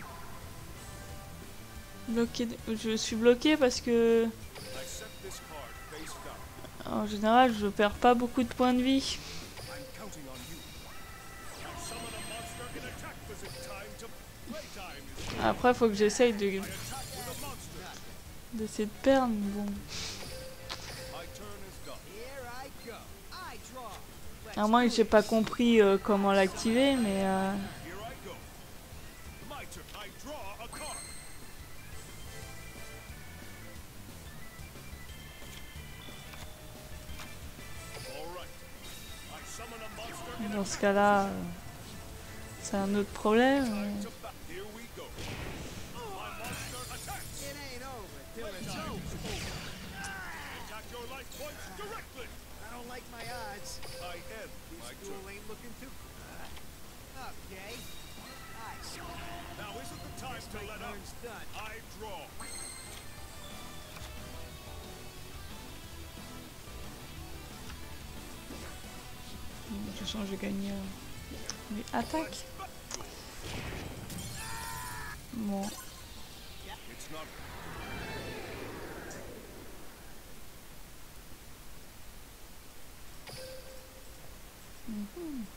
Bloqué, je suis bloquée parce que I set this card face down. en général je perds pas beaucoup de points de vie. I'm counting on you. I summon a monster in attack visit time to playtime is Après faut que j'essaye de I attack with a monster. d'essayer de perdre. Bon, My turn is done. Here I go. I draw. Let's à moins que do j'ai it. pas compris euh, comment l'activer, mais euh, Here I go. My turn. I draw a card. All right. I summon a monster in dans ce cas-là, euh, c'est un autre problème. time to ba- Here we go. My monster attacks. It ain't over till it's Playtime over. is over. Attack your life points directly. I don't like my odds. I end my This duel turn. ain't looking too good. Okay. I see. Now isn't the time to My let up. turn's done. I draw. Je change de gagneur. Mais attaque. Bon, It's not. mhm.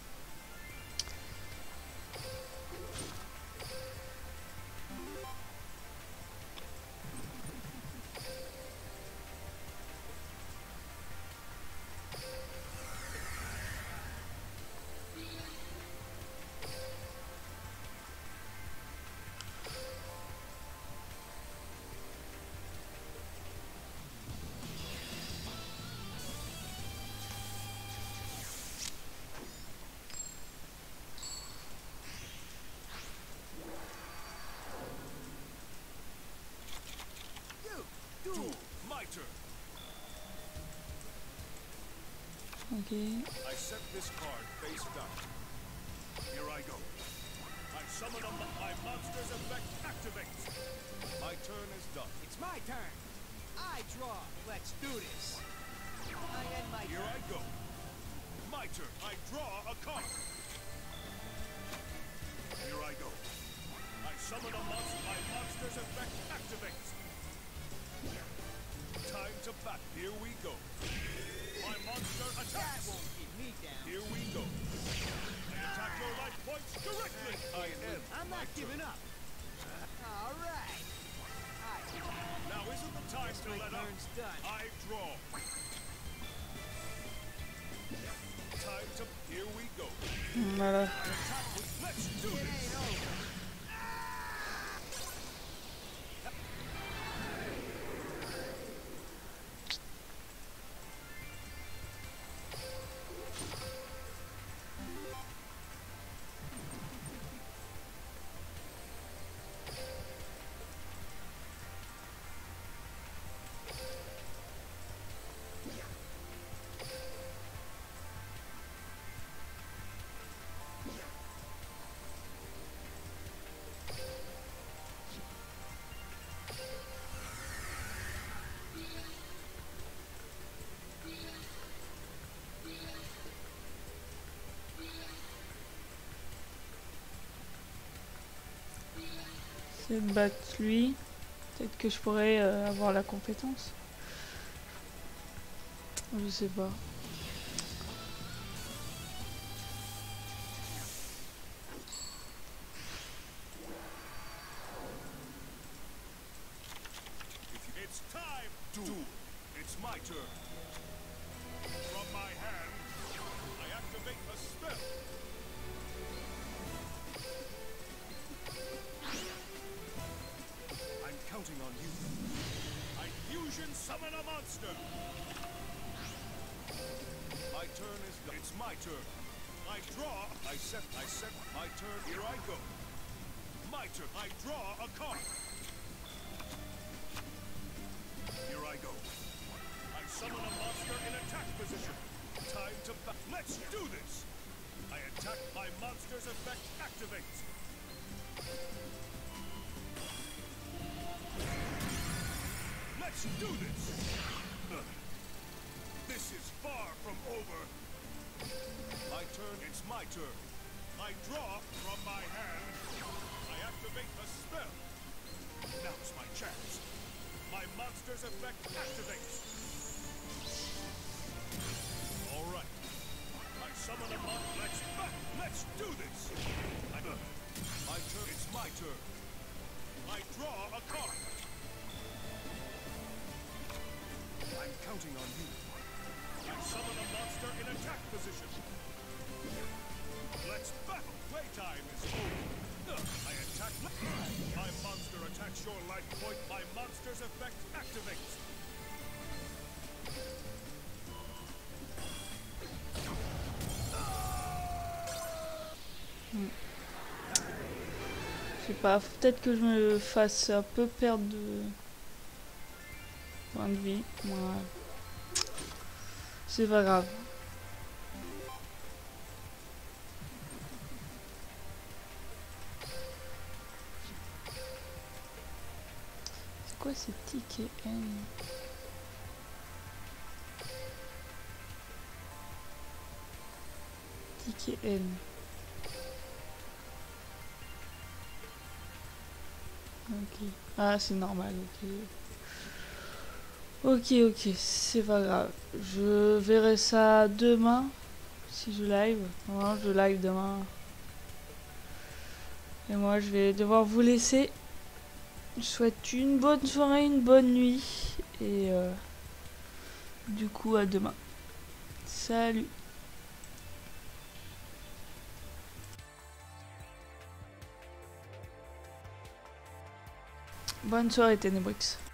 turn. Ok. I set this card face down. Here I go. I summon a mon- my monster's effect activates. My turn is done. It's my turn. I draw. Let's do this. I end my Here turn. I go. My turn. I draw a card. Here I go. I summon a monster. My monster's effect activates. Time to bat. Here we go. My monster That attacks. won't keep me down. Here we go. I attack your life points directly. I end. I'm my not turn. giving up. All right. I Now isn't the time guess to my let up. turn's done. I draw. Time to. Here we go. Voilà. Attack with. Let's do It this. ain't over. C'est de battre lui. Peut-être que je pourrais euh, avoir la compétence. Je sais pas. It's time. Duel. It's my turn. From my hand, I activate a spell. I'm counting on you. I fusion summon a monster. My turn is done. It's my turn. I draw. I set. I set my turn. Here I go. My turn. I draw a card. Here I go. I summon a monster in attack position. Time to ba- Let's do this! I attack. My monster's effect activates. Let's do this! Ugh. This is far from over. My turn. It's my turn. I draw from my hand. I activate a spell. Now's my chance. My monster's effect activates. All right. I summon a mon. Let's back. Let's do this. I, uh, my turn. It's my turn. I draw a card. I'm counting on you. I summon a monster in attack position. Let's battle. Playtime is over. Ugh. I attack. My monster attacks your life point. My monster's effect activates. Je sais pas, faut peut-être que je me fasse un peu perdre de points de vie. Ouais. C'est pas grave. C'est quoi ces tickets N? Ticket N. Ok. Ah, c'est normal, ok. Ok, ok, c'est pas grave. Je verrai ça demain, si je live. Non, je live demain. Et moi, je vais devoir vous laisser. Je souhaite une bonne soirée, une bonne nuit. Et euh, du coup, à demain. Salut. Bonne soirée, Ténébrix.